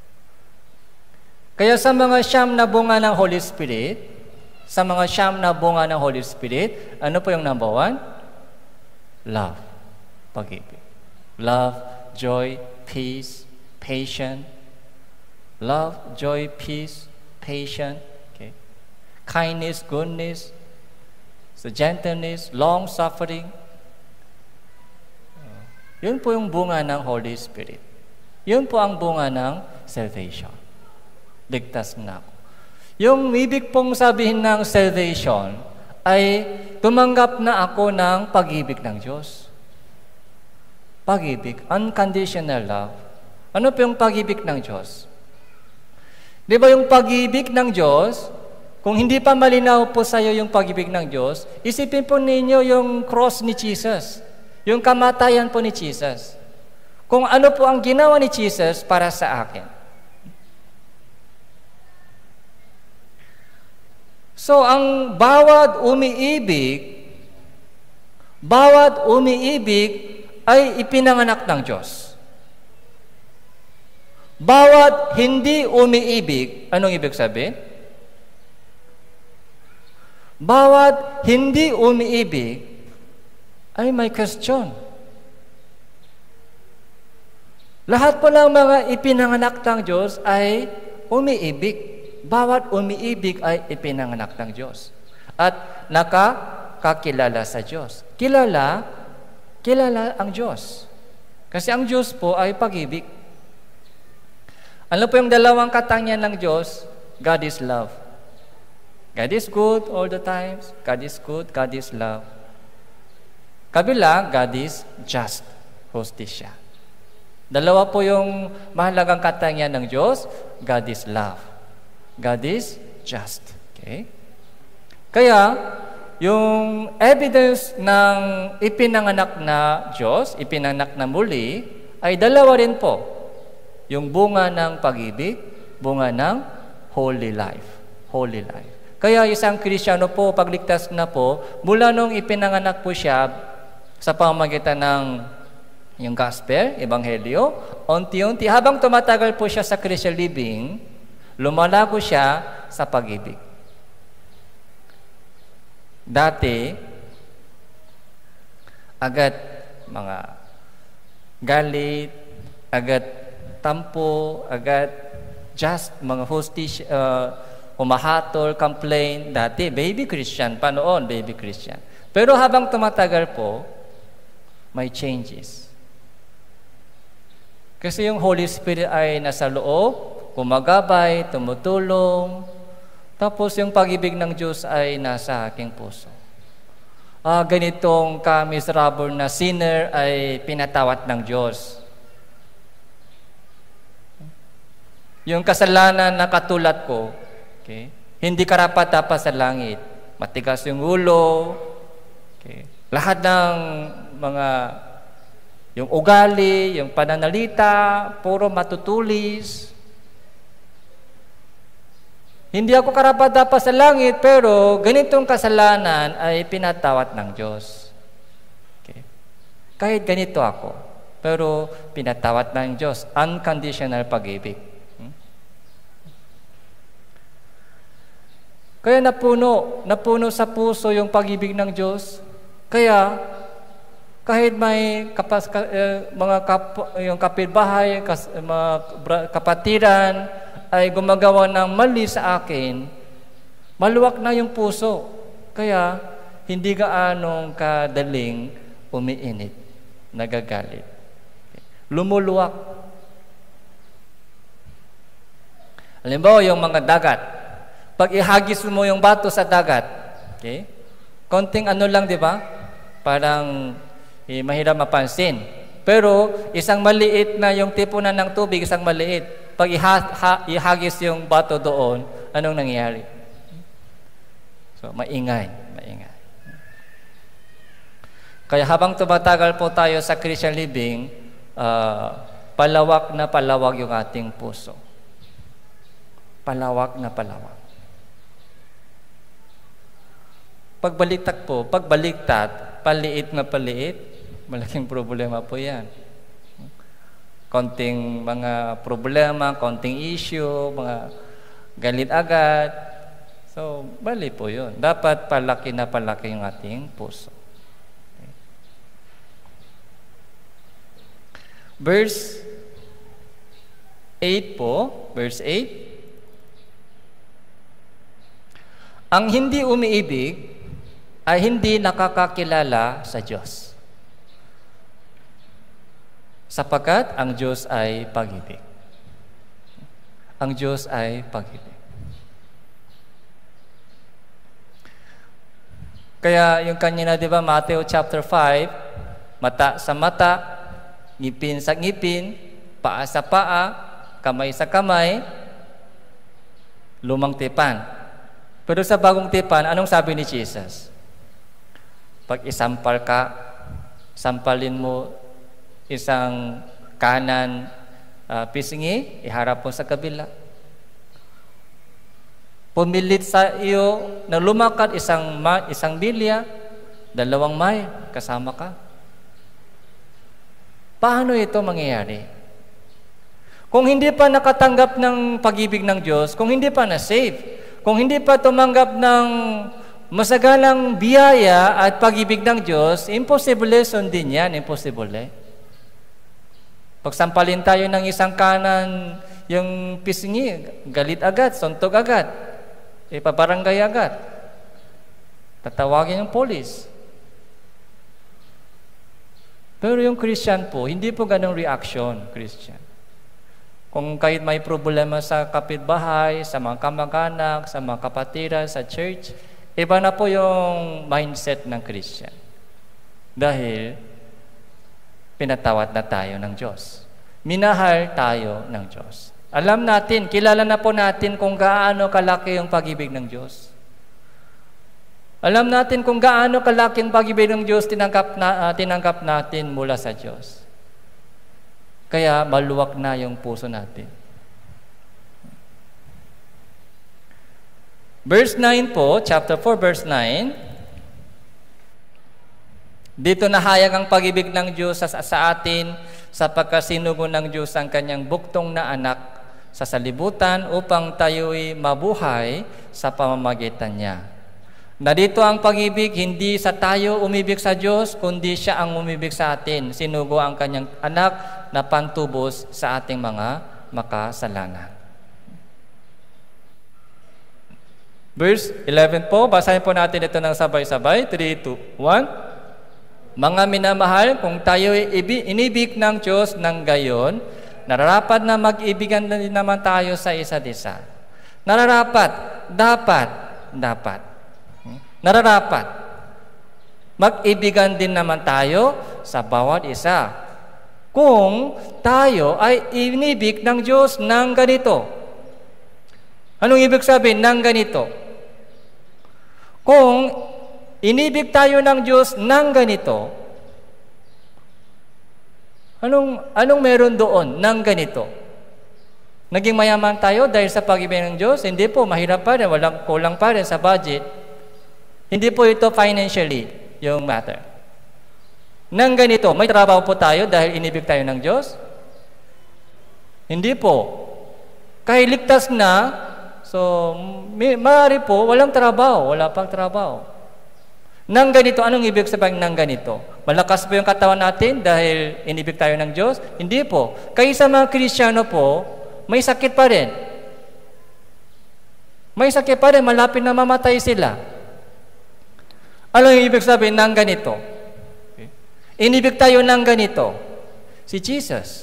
Kaya sa mga siyam na bunga ng Holy Spirit, ano po yung number 1? Love. Pag-ibig. Love, joy, peace, patience. Love, joy, peace, patience. Okay. Kindness, goodness, gentleness, long-suffering. Yun po yung bunga ng Holy Spirit. Yun po ang bunga ng salvation. Ligtas na ako. Yung ibig pong sabihin ng salvation ay tumanggap na ako ng pag-ibig ng Diyos. Pag-ibig, unconditional love. Ano po yung pag-ibig ng Diyos? Di ba yung pag-ibig ng Diyos, kung hindi pa malinaw po sa iyo yung pag-ibig ng Diyos, isipin po ninyo yung cross ni Jesus, yung kamatayan po ni Jesus. Kung ano po ang ginawa ni Jesus para sa akin. So, ang bawat umiibig ay ipinanganak ng Diyos. Bawat hindi umiibig, anong ibig sabihin? Bawat hindi umiibig ay may question. Lahat po ng mga ipinanganak ng Diyos ay umiibig. Bawat umiibig ay ipinanganak ng Diyos. At nakakakilala sa Diyos. Kilala ang Diyos. Kasi ang Diyos po ay pag-ibig. Ano po yung dalawang katangian ng Diyos? God is love. God is good all the times. God is good, God is love. Kabila, God is just. Hostisya. Dalawa po yung mahalagang katangian ng Diyos. God is love. God is just. Okay? Kaya, yung evidence ng ipinanganak na Diyos, ipinanganak na muli, ay dalawa rin po. Yung bunga ng pag-ibig, bunga ng holy life. Holy life. Kaya isang Kristiyano po, pagligtas na po, mula nung ipinanganak po siya sa pamamagitan ng yung gospel, ebanghelyo, unti-unti, habang tumatagal po siya sa Christian living, lumalago siya sa pag-ibig. Dati, agad mga galit, agad tampo, agad just mga hostage, humahatol, complain. Dati, baby Christian. Panoon, baby Christian. Pero habang tumatagal po, may changes. Kasi yung Holy Spirit ay nasa loob, gumagabay, tumutulong, tapos yung pag-ibig ng Diyos ay nasa aking puso. Ganitong ka-miserable na sinner ay pinatawat ng Diyos. Yung kasalanan na katulad ko, okay, hindi karapat-dapat sa langit. Matigas yung ulo, okay, lahat ng mga, yung ugali, yung pananalita, puro matutulis. Hindi ako karapat-dapat sa langit, pero ganitong kasalanan ay pinatawat ng Diyos. Okay. Kahit ganito ako, pero pinatawat ng Diyos. Unconditional pag-ibig. Kaya napuno sa puso yung pag-ibig ng Diyos. Kaya, kahit may yung kapitbahay, mga kapatiran, ay gumagawa ng mali sa akin, maluwag na yung puso. Kaya, hindi gaanong kadaling umiinit, nagagalit. Lumuluwak. Halimbawa, yung mga dagat. Pag ihagis mo yung bato sa dagat, okay? Konting ano lang, di ba? Parang mahirap mapansin. Pero, isang maliit na yung tipunan ng tubig, isang maliit. Pag ihagis yung bato doon, anong nangyayari? So, maingay. Kaya habang tumatagal po tayo sa Christian living, palawak na palawak yung ating puso. Palawak na palawak. Pagbaliktad, paliit na paliit, malaking problema po yan. Konting mga problema, konting issue, mga galit agad. So, bali po yun. Dapat palaki na palaki yung ating puso. Okay. Verse 8 po, verse 8. Ang hindi umiibig ay hindi nakakakilala sa Diyos. Sapagkat ang Diyos ay pag-ibig. Ang Diyos ay pag-ibig. Kaya yung kanina, di ba, Matthew chapter 5, mata sa mata, ngipin sa ngipin, paa sa paa, kamay sa kamay, lumang tipan. Pero sa bagong tipan, anong sabi ni Jesus? Pag isampal ka, sampalin mo isang kanan pisngi, iharap mo sa kabila. Pumilit sa iyo na lumakad isang milya, 2 mile, kasama ka. Paano ito mangyayari? Kung hindi pa nakatanggap ng pag-ibig ng Diyos, kung hindi pa na-save, kung hindi pa tumanggap ng masagalang biyaya at pag-ibig ng Diyos, imposible sundin yan, imposible. Pagsampalin tayo ng isang kanan, yung pisngi, galit agad, suntog agad, ipabarangay agad. Tatawagin yung polis. Pero yung Christian po, hindi po ganong reaction, Christian. Kung kahit may problema sa kapitbahay, sa mga kamag-anak, sa mga kapatiran, sa church, iba na po yung mindset ng Christian. Dahil pinatawad na tayo ng Diyos. Minahal tayo ng Diyos. Alam natin, kilala na po natin kung gaano kalaki yung pag-ibig ng Diyos. Alam natin kung gaano kalaking pag-ibig ng Diyos tinanggap natin mula sa Diyos. Kaya maluwag na yung puso natin. Verse 9 po, chapter 4, verse 9. Dito nahayag ang pag-ibig ng Diyos sa atin sapagkat sinugo ng Diyos ang kanyang buktong na anak sa salibutan upang tayo'y mabuhay sa pamamagitan niya. Narito ang pag-ibig, hindi sa tayo umibig sa Diyos, kundi siya ang umibig sa atin. Sinugo ang kanyang anak na pantubos sa ating mga makasalanan. Verse 11 po, basahin po natin ito ng sabay-sabay. 3, 2, 1. Mga minamahal, kung tayo'y inibig ng Diyos ng gayon, nararapat na mag-ibigan din naman tayo sa isa't isa. Nararapat, dapat. Nararapat. Mag-ibigan din naman tayo sa bawat isa. Kung tayo ay inibig ng Diyos ng ganito. Anong ibig sabihin ng ganito? Kung inibig tayo ng Diyos ng ganito, anong meron doon ng ganito? Naging mayaman tayo dahil sa pag-ibig ng Diyos? Hindi po, mahirap pa rin, walang kulang pa rin sa budget. Hindi po ito financially yung matter. Nang ganito, may trabaho po tayo dahil inibig tayo ng Diyos? Hindi po. Kahit ligtas na, so maaari po, walang trabaho, wala pang trabaho. Nang ganito, anong ibig sabihin ng ganito? Malakas po yung katawan natin dahil inibig tayo ng Diyos? Hindi po. Kaya sa mga Kristiyano po, may sakit pa rin. May sakit pa rin, malapit na mamatay sila. Ano yung ibig sabihin ng ganito? Okay. Inibig tayo ng ganito. Si Jesus.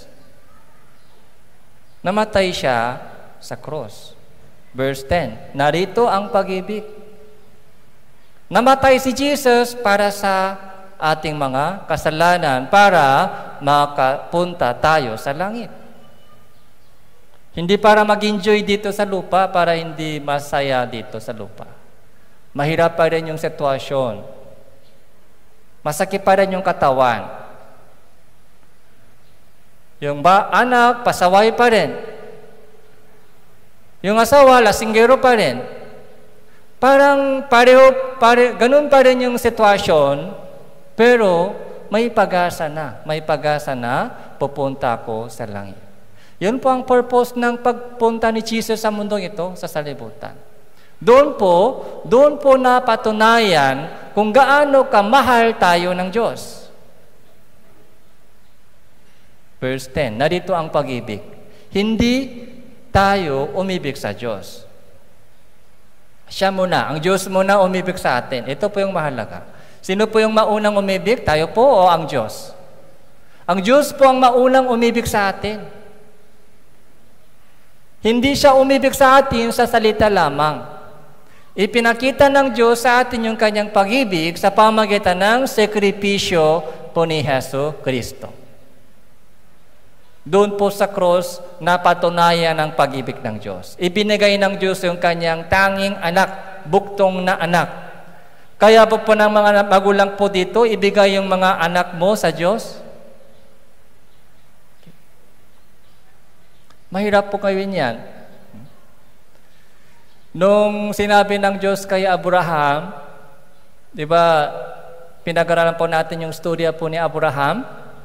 Namatay siya sa cross. Verse 10. Narito ang pag-ibig. Namatay si Jesus para sa ating mga kasalanan para makapunta tayo sa langit. Hindi para mag-enjoy dito sa lupa, para hindi masaya dito sa lupa. Mahirap pa rin yung sitwasyon. Masakit pa rin yung katawan. Yung anak, pasaway pa rin. Yung asawa, lasinggero pa rin. Parang ganun pa rin yung sitwasyon, pero may pag-asa na. May pag-asa na pupunta ko sa langit. Yun po ang purpose ng pagpunta ni Jesus sa mundong ito, sa salibutan. Doon po napatunayan kung gaano kamahal tayo ng Diyos. Verse 10, narito ang pag-ibig. Hindi tayo umibig sa Diyos. Siya muna, ang Diyos muna umibig sa atin. Ito po yung mahalaga. Sino po yung maunang umibig? Tayo po o ang Diyos? Ang Diyos po ang maunang umibig sa atin. Hindi siya umibig sa atin sa salita lamang. Ipinakita ng Diyos sa atin yung kanyang pag-ibig sa pamamagitan ng sekripisyo po ni Hesus Kristo. Doon po sa cross, napatunayan ang pag-ibig ng Diyos. Ibinigay ng Diyos yung kanyang tanging anak, buktong na anak. Kaya po ng mga magulang po dito, ibigay yung mga anak mo sa Diyos. Mahirap po kayo yan. Nung sinabi ng Diyos kay Abraham, di ba, pinag-aralan po natin yung storya po ni Abraham.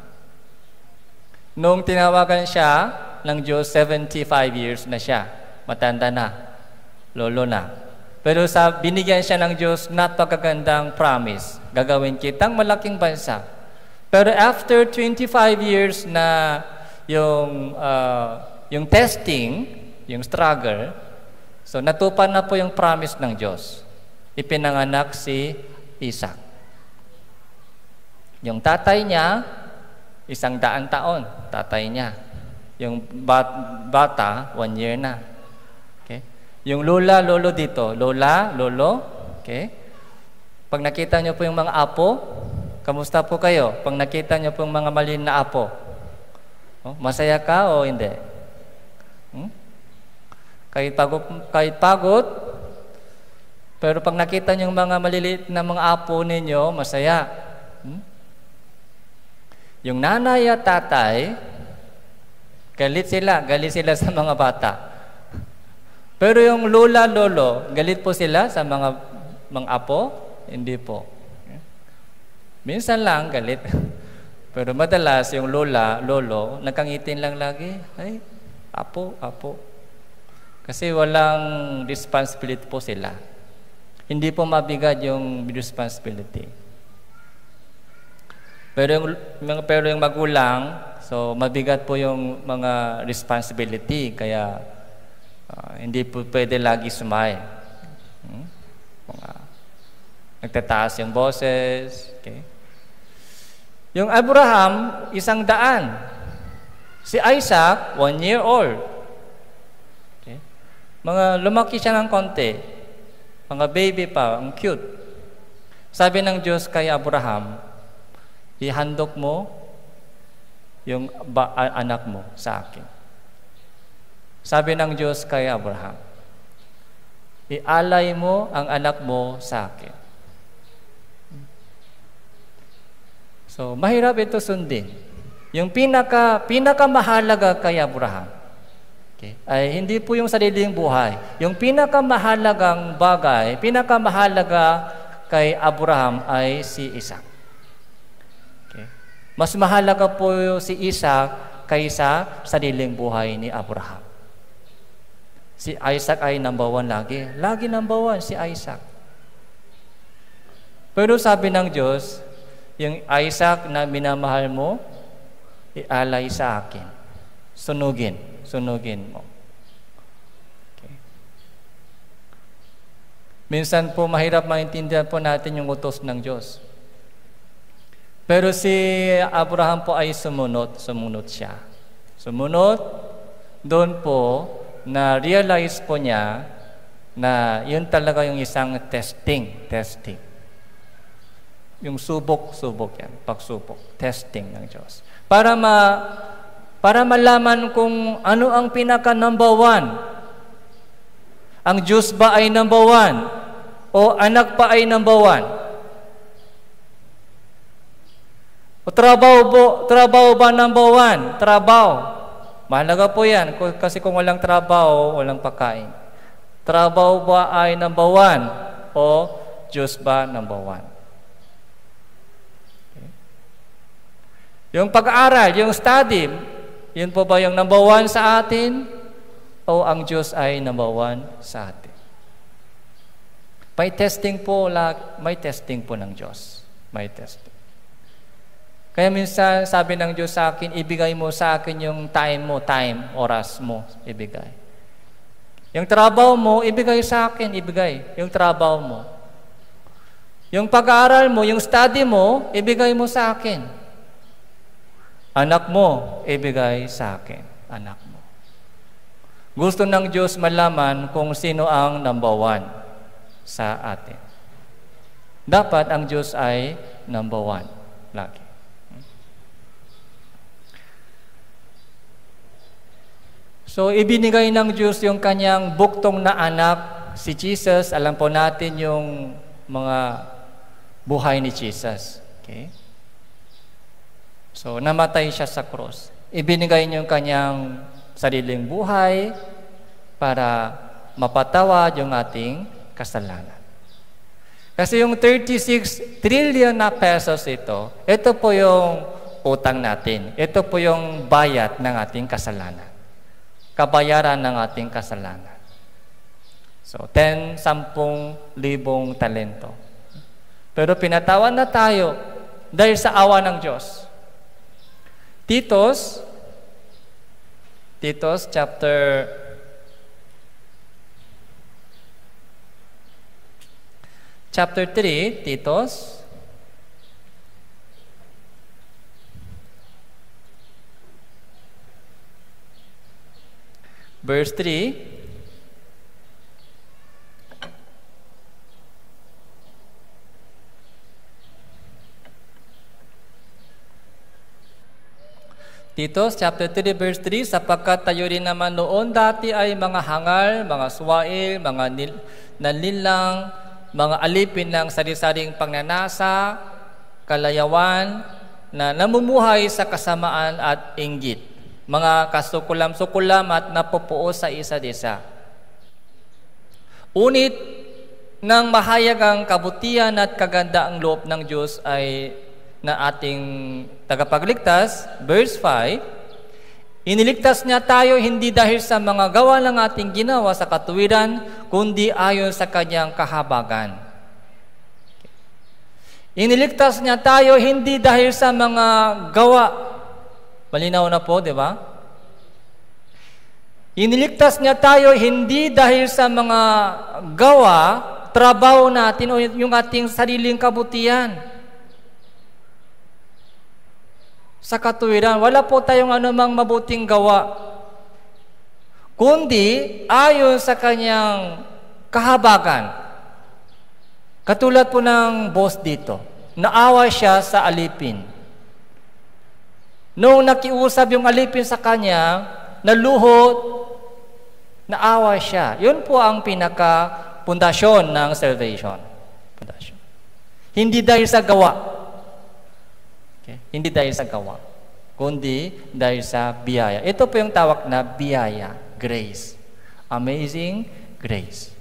Nung tinawagan siya ng Diyos, 75 years na siya. Matanda na. Lolo na. Pero binigyan siya ng Diyos, napakagandang promise. Gagawin kitang malaking bansa. Pero after 25 years na yung testing, yung struggle, so natupad na po yung promise ng Diyos. Ipinanganak si Isaac. Yung tatay niya, 100 taon, tatay niya. Yung bata, 1 year na. Okay? Yung lolo dito, lolo, okay? Pag nakita niyo po yung mga apo, kamusta po kayo? Pag nakita niyo po yung mga maliit na apo, masaya ka o hindi? Kahit pagod, Pero pag nakita niyo yung mga maliliit na mga apo ninyo, masaya. Yung nanay at tatay, galit sila sa mga bata. Pero yung lola, lolo, galit po sila sa mga apo? Hindi po. Minsan lang galit. Pero madalas yung lola, lolo, nagkangitin lang lagi. Ay, apo. Kasi walang responsibility po sila. Hindi po mabigat yung responsibility. Pero yung magulang, so mabigat po yung mga responsibility, kaya hindi po pwede lagi sumay. Nagtataas yung boses. Okay. Yung Abraham, 100. Si Isaac, 1 year old. Okay. Lumaki siya ng konti. Mga baby pa, ang cute. Sabi ng Diyos kay Abraham, ihandok mo yung anak mo sa akin. Sabi ng Diyos kay Abraham, ialay mo ang anak mo sa akin. So, mahirap ito sundin. Yung pinakamahalaga kay Abraham, okay, ay hindi po yung sariling buhay. Yung pinakamahalagang bagay, pinakamahalaga kay Abraham ay si Isaac. Okay. Mas mahalaga po si Isaac kaysa sariling buhay ni Abraham. Si Isaac ay number 1 lagi. Lagi number 1 si Isaac. Pero sabi ng Diyos, yung Isaac na minamahal mo, ialay sa akin. Sunugin mo. Okay. Minsan po mahirap maintindihan po natin yung utos ng Diyos. Pero si Abraham po ay sumunod siya. Sumunod, doon po, na-realize po niya na yun talaga yung isang testing. Yung subok yan, pagsubok, testing ng Diyos. Para malaman kung ano ang pinaka number 1. Ang Diyos ba ay number 1? O anak pa ay number 1? O trabaho ba number 1? Trabaho. Mahalaga po yan, kasi kung walang trabaho, walang pagkain. Trabaho ba ay number 1? O Diyos ba number 1? Yung pag-aaral, yung study, yun po ba yung number 1 sa atin? O ang Diyos ay number 1 sa atin? May testing po ng Diyos. May testing. Kaya minsan sabi ng Diyos sa akin, ibigay mo sa akin yung oras mo, ibigay. Yung trabaho mo, ibigay sa akin, yung trabaho mo. Yung pag-aaral mo, yung study mo, ibigay mo sa akin. Anak mo, ibigay sa akin. Anak mo. Gusto ng Diyos malaman kung sino ang number 1 sa atin. Dapat ang Diyos ay number 1 lagi. So, ibinigay ng Diyos yung kanyang buktong na anak, si Jesus. Alam po natin yung mga buhay ni Jesus. Okay? So, namatay siya sa cross. Ibinigay niya yung kanyang sariling buhay para mapatawad yung ating kasalanan. Kasi yung 36 trillion na pesos ito po yung utang natin. Ito po yung bayad ng ating kasalanan. Kabayaran ng ating kasalanan. So, 10 libong talento. Pero pinatawan na tayo dahil sa awa ng Diyos. Titos chapter 3, Titos. Verse 3. Titos chapter 3 verse 3, sapagkat tayo rin naman noon dati ay mga hangal, mga suwail, mga nanlilang, mga alipin ng sari-saring pagnanasa, kalayawan, na namumuhay sa kasamaan at inggit, mga kasukulam-sukulam at napupuo sa isa't isa. Unit ng mahayagang kabutihan at kagandaang loob ng Diyos ay na ating tagapagligtas, verse 5, iniligtas niya tayo hindi dahil sa mga gawa ng ating ginawa sa katuwiran, kundi ayon sa kanyang kahabagan. Iniligtas niya tayo hindi dahil sa mga gawa. Malinaw na po, di ba? Iniligtas niya tayo hindi dahil sa mga gawa, trabaho natin o yung ating sariling kabutihan. Sa katuwiran, wala po tayong anumang mabuting gawa, kundi ayon sa kanyang kahabagan. Katulad po ng boss dito, naawa siya sa alipin. Noong nakiusap yung alipin sa kanya, naluhot, naawa siya. Yun po ang pinaka-pundasyon ng salvation. Pundasyon. Hindi dahil sa gawa. Okay? Hindi dahil sa gawa, kundi dahil sa biyaya. Ito po yung tawag na biyaya, grace. Amazing grace.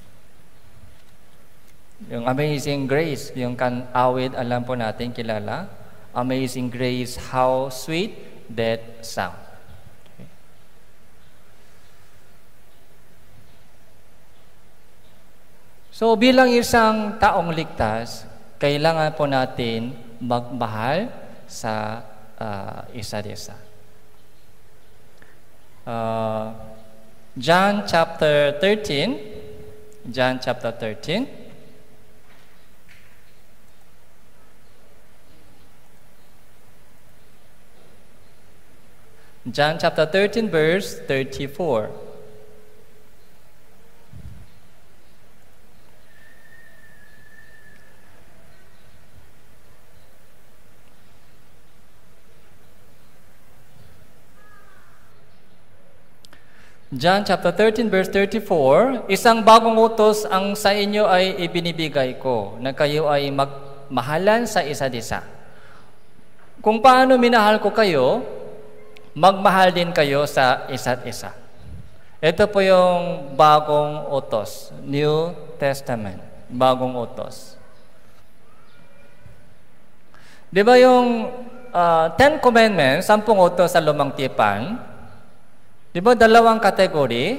Yung amazing grace, yung awit, alam po natin, kilala. Amazing grace, how sweet that sound. Okay. So bilang isang taong ligtas, kailangan po natin magmahal sa isa't isa. John chapter 13. John chapter 13. John chapter 13, verse 34. John chapter 13, verse 34, isang bagong utos ang sa inyo ay ibinibigay ko, na kayo ay magmahalan sa isa't isa. Kung paano minahal ko kayo, magmahal din kayo sa isa't isa. Ito po yung bagong utos, New Testament, bagong utos. Di ba yung Ten Commandments, 10 utos sa Lumang Tipan, di ba dalawang kategory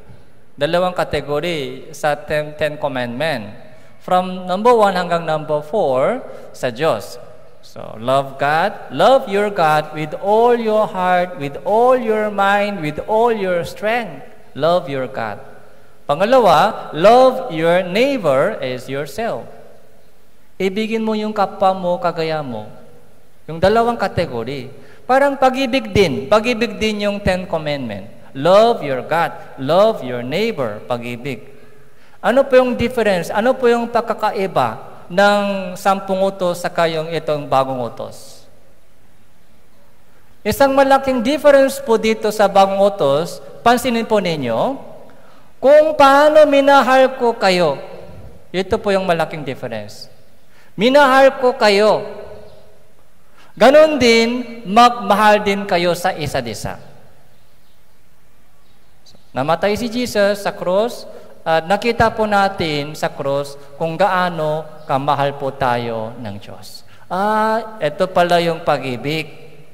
sa Ten Commandment. From number 1 hanggang number 4 sa Diyos. So, love God, love your God with all your heart, with all your mind, with all your strength. Love your God. Pangalawa, love your neighbor as yourself. Ibigin mo yung kapwa mo, kagaya mo. Yung dalawang kategory. Parang pag-ibig din yung Ten Commandment. Love your God, love your neighbor, pag-ibig. Ano po yung difference? Ano po yung pagkakaiba ng 10 utos sa kayong itong bagong utos? Isang malaking difference po dito sa bagong utos, pansinin po ninyo, kung paano minahal ko kayo. Ito po yung malaking difference. Minahal ko kayo. Ganon din, magmahal din kayo sa isa't isa. Namatay si Jesus sa cross, at nakita po natin sa cross kung gaano kamahal po tayo ng Diyos. Ito pala yung pag-ibig.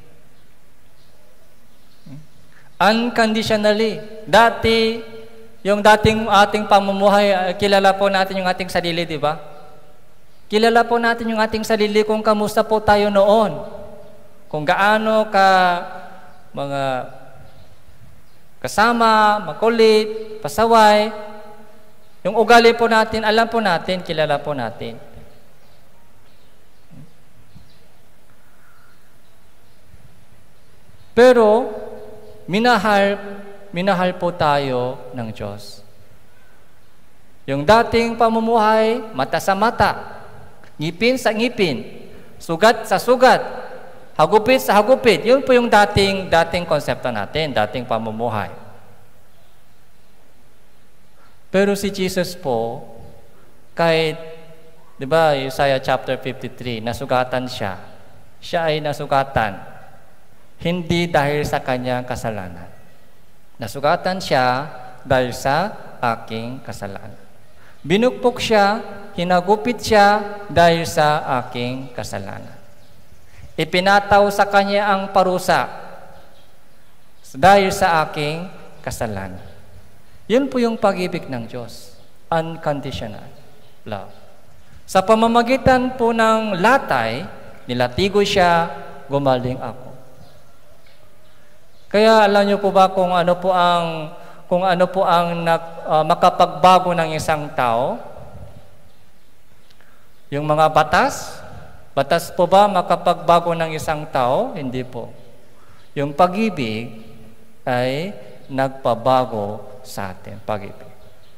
Unconditionally. Dati, yung dating ating pamumuhay, kilala po natin yung ating sarili, di ba? Kilala po natin yung ating sarili kung kamusta po tayo noon. Kung gaano ka mga kasama, makulit, pasaway. Yung ugali po natin, alam po natin, kilala po natin. Pero, minahal po tayo ng Diyos. Yung dating pamumuhay, mata sa mata, ngipin sa ngipin, sugat sa sugat, hagupit sa hagupit. Yun po yung dating konsepto natin, dating pamumuhay. Pero si Jesus po, Kahit, di ba, Isaiah chapter 53, nasugatan siya. Siya ay nasugatan. Hindi dahil sa kanyang kasalanan. Nasugatan siya dahil sa aking kasalanan. Binukpok siya, hinagupit siya dahil sa aking kasalanan. Ipinataw sa kanya ang parusa dahil sa aking kasalanan. Yun po yung pag-ibig ng Diyos. Unconditional love. Sa pamamagitan po ng latay, nilatigo siya, gumaling ako. Kaya alam niyo po ba kung ano po ang makapagbago ng isang tao? Yung mga batas? Batas po ba makapagbago ng isang tao? Hindi po. Yung pag-ibig ay nagpabago sa atin. Pag-ibig.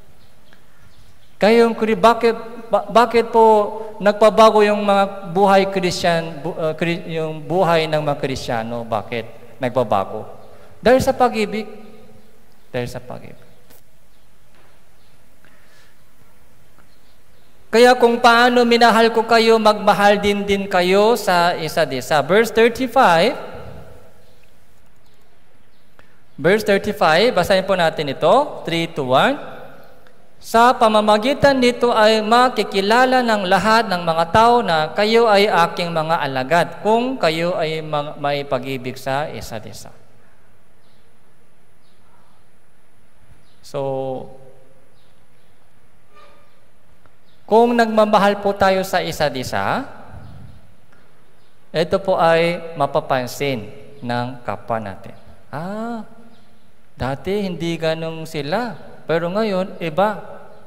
Kaya bakit po nagpabago yung mga buhay Christian, yung buhay ng mga Kristiyano? Bakit nagpabago? Dahil sa pag-ibig. Dahil sa pag-ibig. Kaya kung paano minahal ko kayo, magmahal din kayo sa isa't isa. Verse 35, basahin po natin ito, 3-1. Sa pamamagitan nito ay makikilala ng lahat ng mga tao na kayo ay aking mga alagad kung kayo ay may pag-ibig sa isa't isa. So, kung nagmamahal po tayo sa isa't isa, ito po ay mapapansin ng kapwa natin. Dati hindi ganun sila, pero ngayon iba.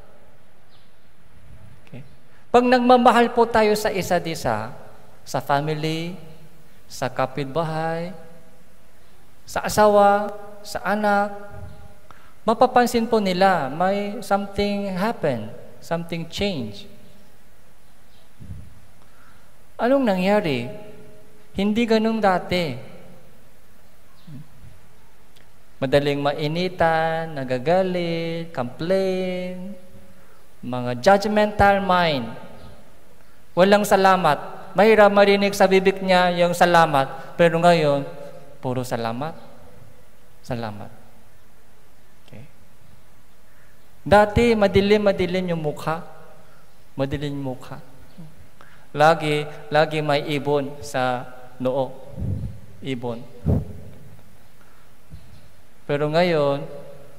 Okay. Pag nagmamahal po tayo sa isa't isa, sa family, sa kapitbahay, sa asawa, sa anak, mapapansin po nila may something happen, something change. Anong nangyari? Hindi ganun dati. Madaling mainitan, nagagalit, complain, mga judgmental mind. Walang salamat. Mahirap marinig sa bibig niya yung salamat, pero ngayon, puro salamat. Salamat. Okay. Dati, madilim yung mukha. Madilim yung mukha. Lagi may ibon sa noo. Ibon. Pero ngayon,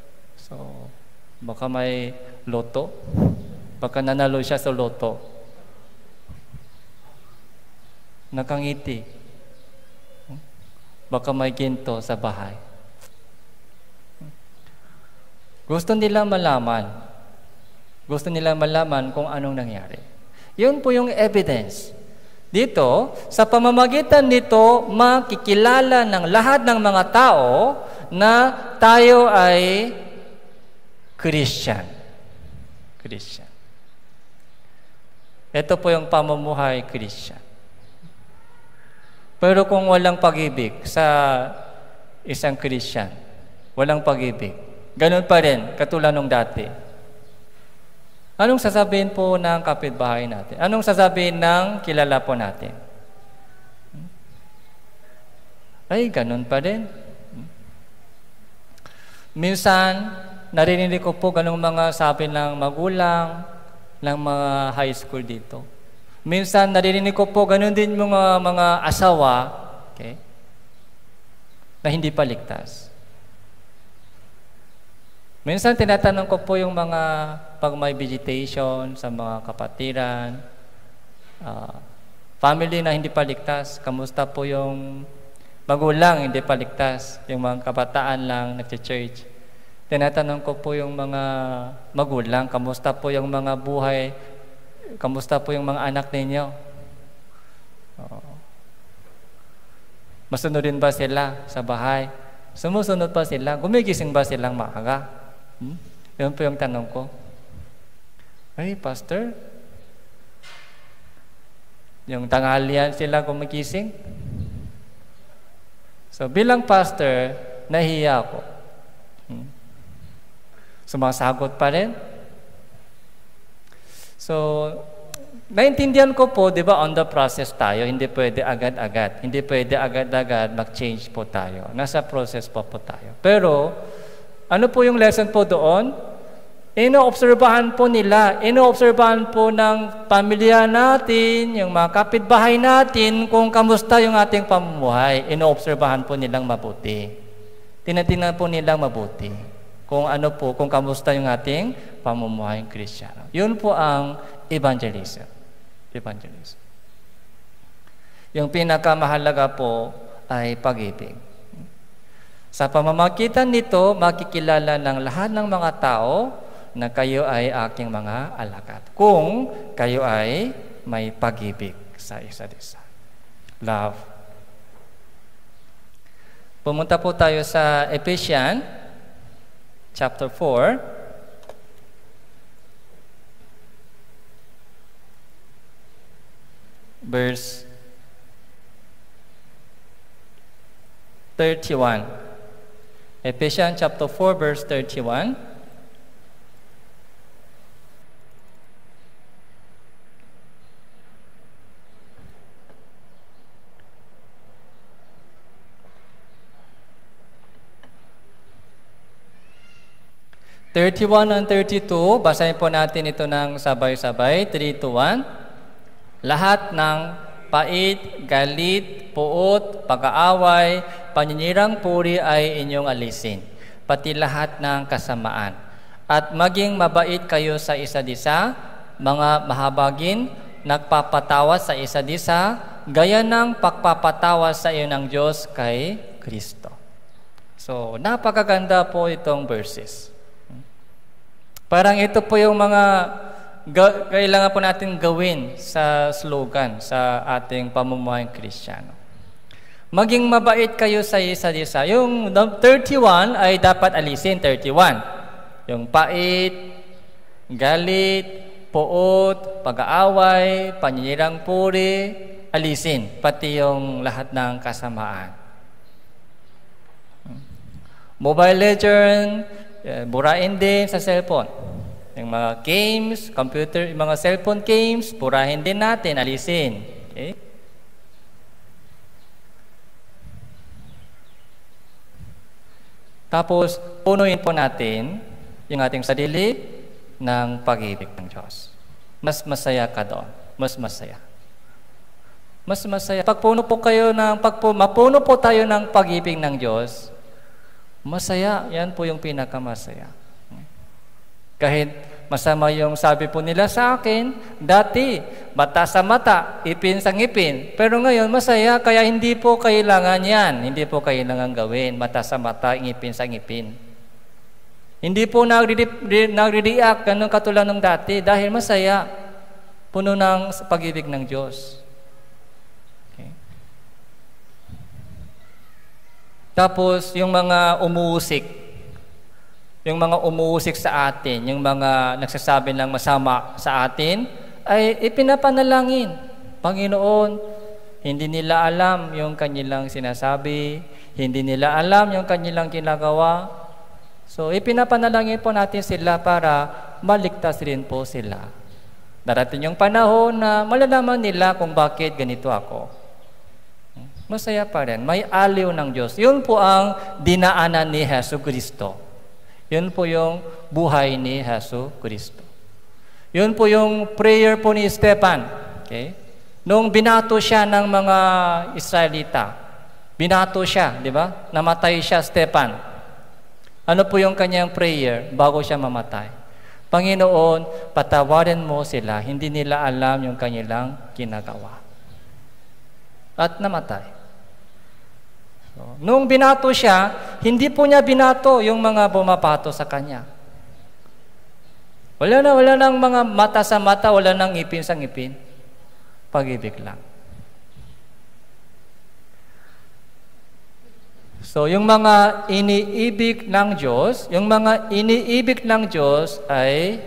baka may loto. Baka nanalo siya sa loto. Nakangiti. Baka may ginto sa bahay. Gusto nila malaman. Gusto nila malaman kung anong nangyari. Yun po yung evidence. Dito, sa pamamagitan nito, makikilala ng lahat ng mga tao na tayo ay Christian. Christian. Ito po yung pamumuhay Christian. Pero kung walang pag-ibig sa isang Christian, walang pag-ibig, ganun pa rin, katulad nung dati. Anong sasabihin po ng kapitbahay natin? Anong sasabihin ng kilala po natin? Ay, ganun pa rin. Minsan, narinig ko po ganung mga sabi ng magulang, ng mga high school dito. Minsan, narinig ko po ganun din mga asawa, okay, na hindi pa ligtas. Minsan, tinatanong ko po yung mga pag may visitation sa mga kapatiran, family na hindi pa ligtas, kamusta po yung magulang hindi pa ligtas, yung mga kabataan lang nagche-church. Tinatanong ko po yung mga magulang, kamusta po yung mga buhay, kamusta po yung mga anak ninyo? Masunod din ba sila sa bahay? Sumusunod ba sila? Gumigising ba silang maaga? Yun po yung tanong ko. Ay, pastor, yung tanghalian sila gumigising? So, bilang pastor, nahiya ako. Sumasagot pa rin. So, naintindihan ko po, di ba, on the process tayo, hindi pwede agad-agad. Hindi pwede agad-agad mag-change po tayo. Nasa process po tayo. Pero, ano po yung lesson po doon? Inoobserbahan po nila, inoobserbahan po ng pamilya natin, yung mga kapitbahay natin, kung kamusta yung ating pamumuhay. Inoobserbahan po nilang mabuti. Tinatingnan po nilang mabuti. Kung ano po, kung kamusta yung ating pamumuhay Kristiyano. Yun po ang evangelism. Evangelism. Yung pinakamahalaga po ay pag-ibig. Sa pamamagitan nito, makikilala ng lahat ng mga tao na kayo ay aking mga alagad. Kung kayo ay may pag-ibig sa isa't isa. Love. Pumunta po tayo sa Ephesians chapter 4. Verse 31. Ephesians chapter 4 verse 31. and 32, basahin po natin ito ng sabay-sabay. 3, 2, 1. Lahat ng pait, galit, puot, pag-aaway, paninirang puri ay inyong alisin, pati lahat ng kasamaan. At maging mabait kayo sa isa't isa, mga mahabagin, nagpapatawa sa isa't isa, gaya ng pagpapatawa sa iyo ng Diyos kay Kristo. So, napakaganda po itong verses. Parang ito po yung mga kailangan po natin gawin sa slogan sa ating pamumuhayang Kristiyano. Maging mabait kayo sa isa't isa. Yung 31 ay dapat alisin, 31. Yung pait, galit, puot, pag-aaway, paninirang puri, alisin, pati yung lahat ng kasamaan. Mobile Legend, burahin din sa cellphone. Yung mga games, computer, yung mga cellphone games, burahin din natin, alisin. Okay? Tapos, punuin po natin yung ating sarili ng pag-ibig ng Diyos. Mas masaya ka doon. Mas masaya. Mas masaya. Mapuno po tayo ng pag-ibig ng Diyos, masaya, yan po yung pinakamasaya. Kahit masama yung sabi po nila sa akin, dati, mata sa mata, ipin sa ngipin. Pero ngayon, masaya, kaya hindi po kailangan yan. Hindi po kailangan gawin, mata sa mata, ngipin sa ngipin. Hindi po nagre-react, ganun katulad ng dati, dahil masaya, puno ng pag-ibig ng Diyos. Tapos, yung mga umuusik sa atin, yung mga nagsasabi ng masama sa atin, ay ipinapanalangin. Panginoon, hindi nila alam yung kanilang sinasabi, hindi nila alam yung kanilang ginagawa. So, ipinapanalangin po natin sila para maligtas rin po sila. Darating yung panahon na malalaman nila kung bakit ganito ako. Masaya pa rin. May aliw ng Diyos. Yun po ang dinaanan ni Jesucristo. Yun po yung buhay ni Jesucristo. Yun po yung prayer po ni Stephen. Okay? Nung binato siya ng mga Israelita, binato siya, di ba? Namatay siya, Stephen. Ano po yung kanyang prayer bago siya mamatay? Panginoon, patawarin mo sila. Hindi nila alam yung kanilang ginagawa. At namatay. Nung binato siya, hindi po niya binato yung mga bumapato sa kanya. Wala nang mga mata sa mata, wala nang ngipin sa ngipin. Pag-ibig lang. So, yung mga iniibig ng Diyos, ay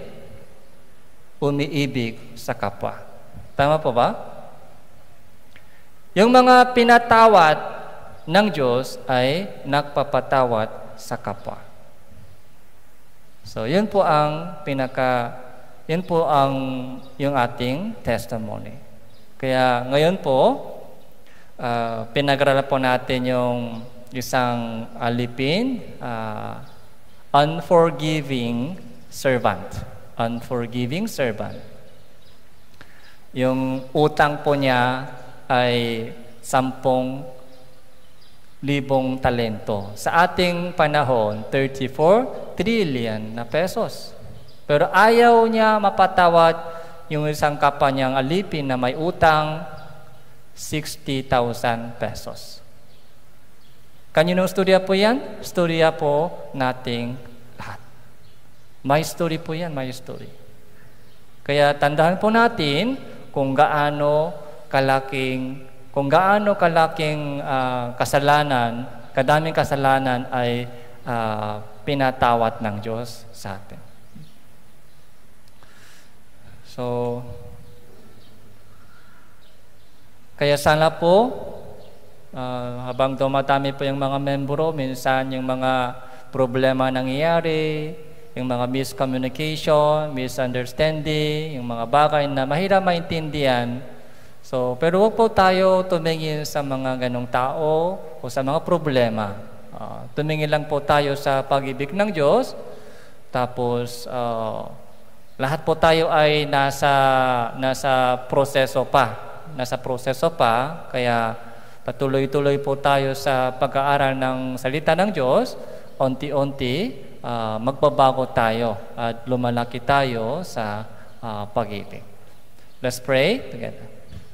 umiibig sa kapwa. Tama po ba? Yung mga pinatawad ng Diyos ay nagpapatawad sa kapwa. So, yun po ang Yan po yung ating testimony. Kaya ngayon po, pinag-aralan po natin yung isang alipin, unforgiving servant. Unforgiving servant. Yung utang po niya ay 10,000 talento. Sa ating panahon, 34 trillion na pesos. Pero ayaw niya mapatawad yung isang kapwa niyang alipin na may utang 60,000 pesos. Kaninong storya po yan? Storya po nating lahat. May story po yan, may story. Kaya tandaan po natin kung gaano kalaking kasalanan, kadaming kasalanan ay pinatawad ng Diyos sa atin. So, kaya sana po, habang dumadami po yung mga membro, minsan yung mga problema nangyayari, yung mga miscommunication, misunderstanding, yung mga bagay na mahirap maintindihan. So, pero huwag po tayo tumingin sa mga ganong tao o sa mga problema. Tumingin lang po tayo sa pag-ibig ng Diyos. Tapos, lahat po tayo ay nasa proseso pa. Kaya patuloy-tuloy po tayo sa pag-aaral ng salita ng Diyos. Unti-unti, magbabago tayo at lumalaki tayo sa pag-ibig. Let's pray together.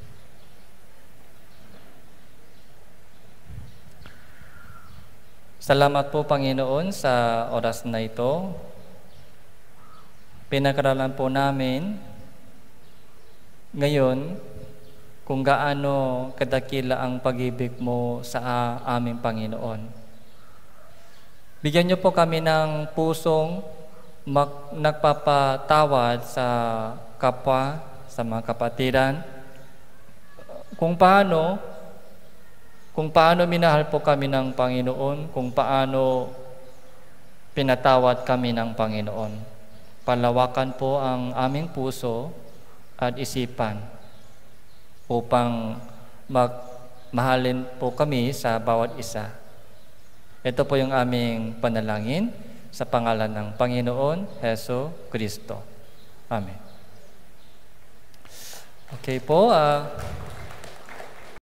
Salamat po, Panginoon, sa oras na ito. Pinag-aralan po namin ngayon kung gaano kadakila ang pag-ibig mo sa aming Panginoon. Bigyan niyo po kami ng pusong nagpapatawad sa kapwa, sa mga kapatiran, kung paano minahal po kami ng Panginoon, kung paano pinatawad kami ng Panginoon. Palawakan po ang aming puso at isipan upang mahalin po kami sa bawat isa. Ito po yung aming panalangin sa pangalan ng Panginoon Hesus Kristo. Amen. Okay po,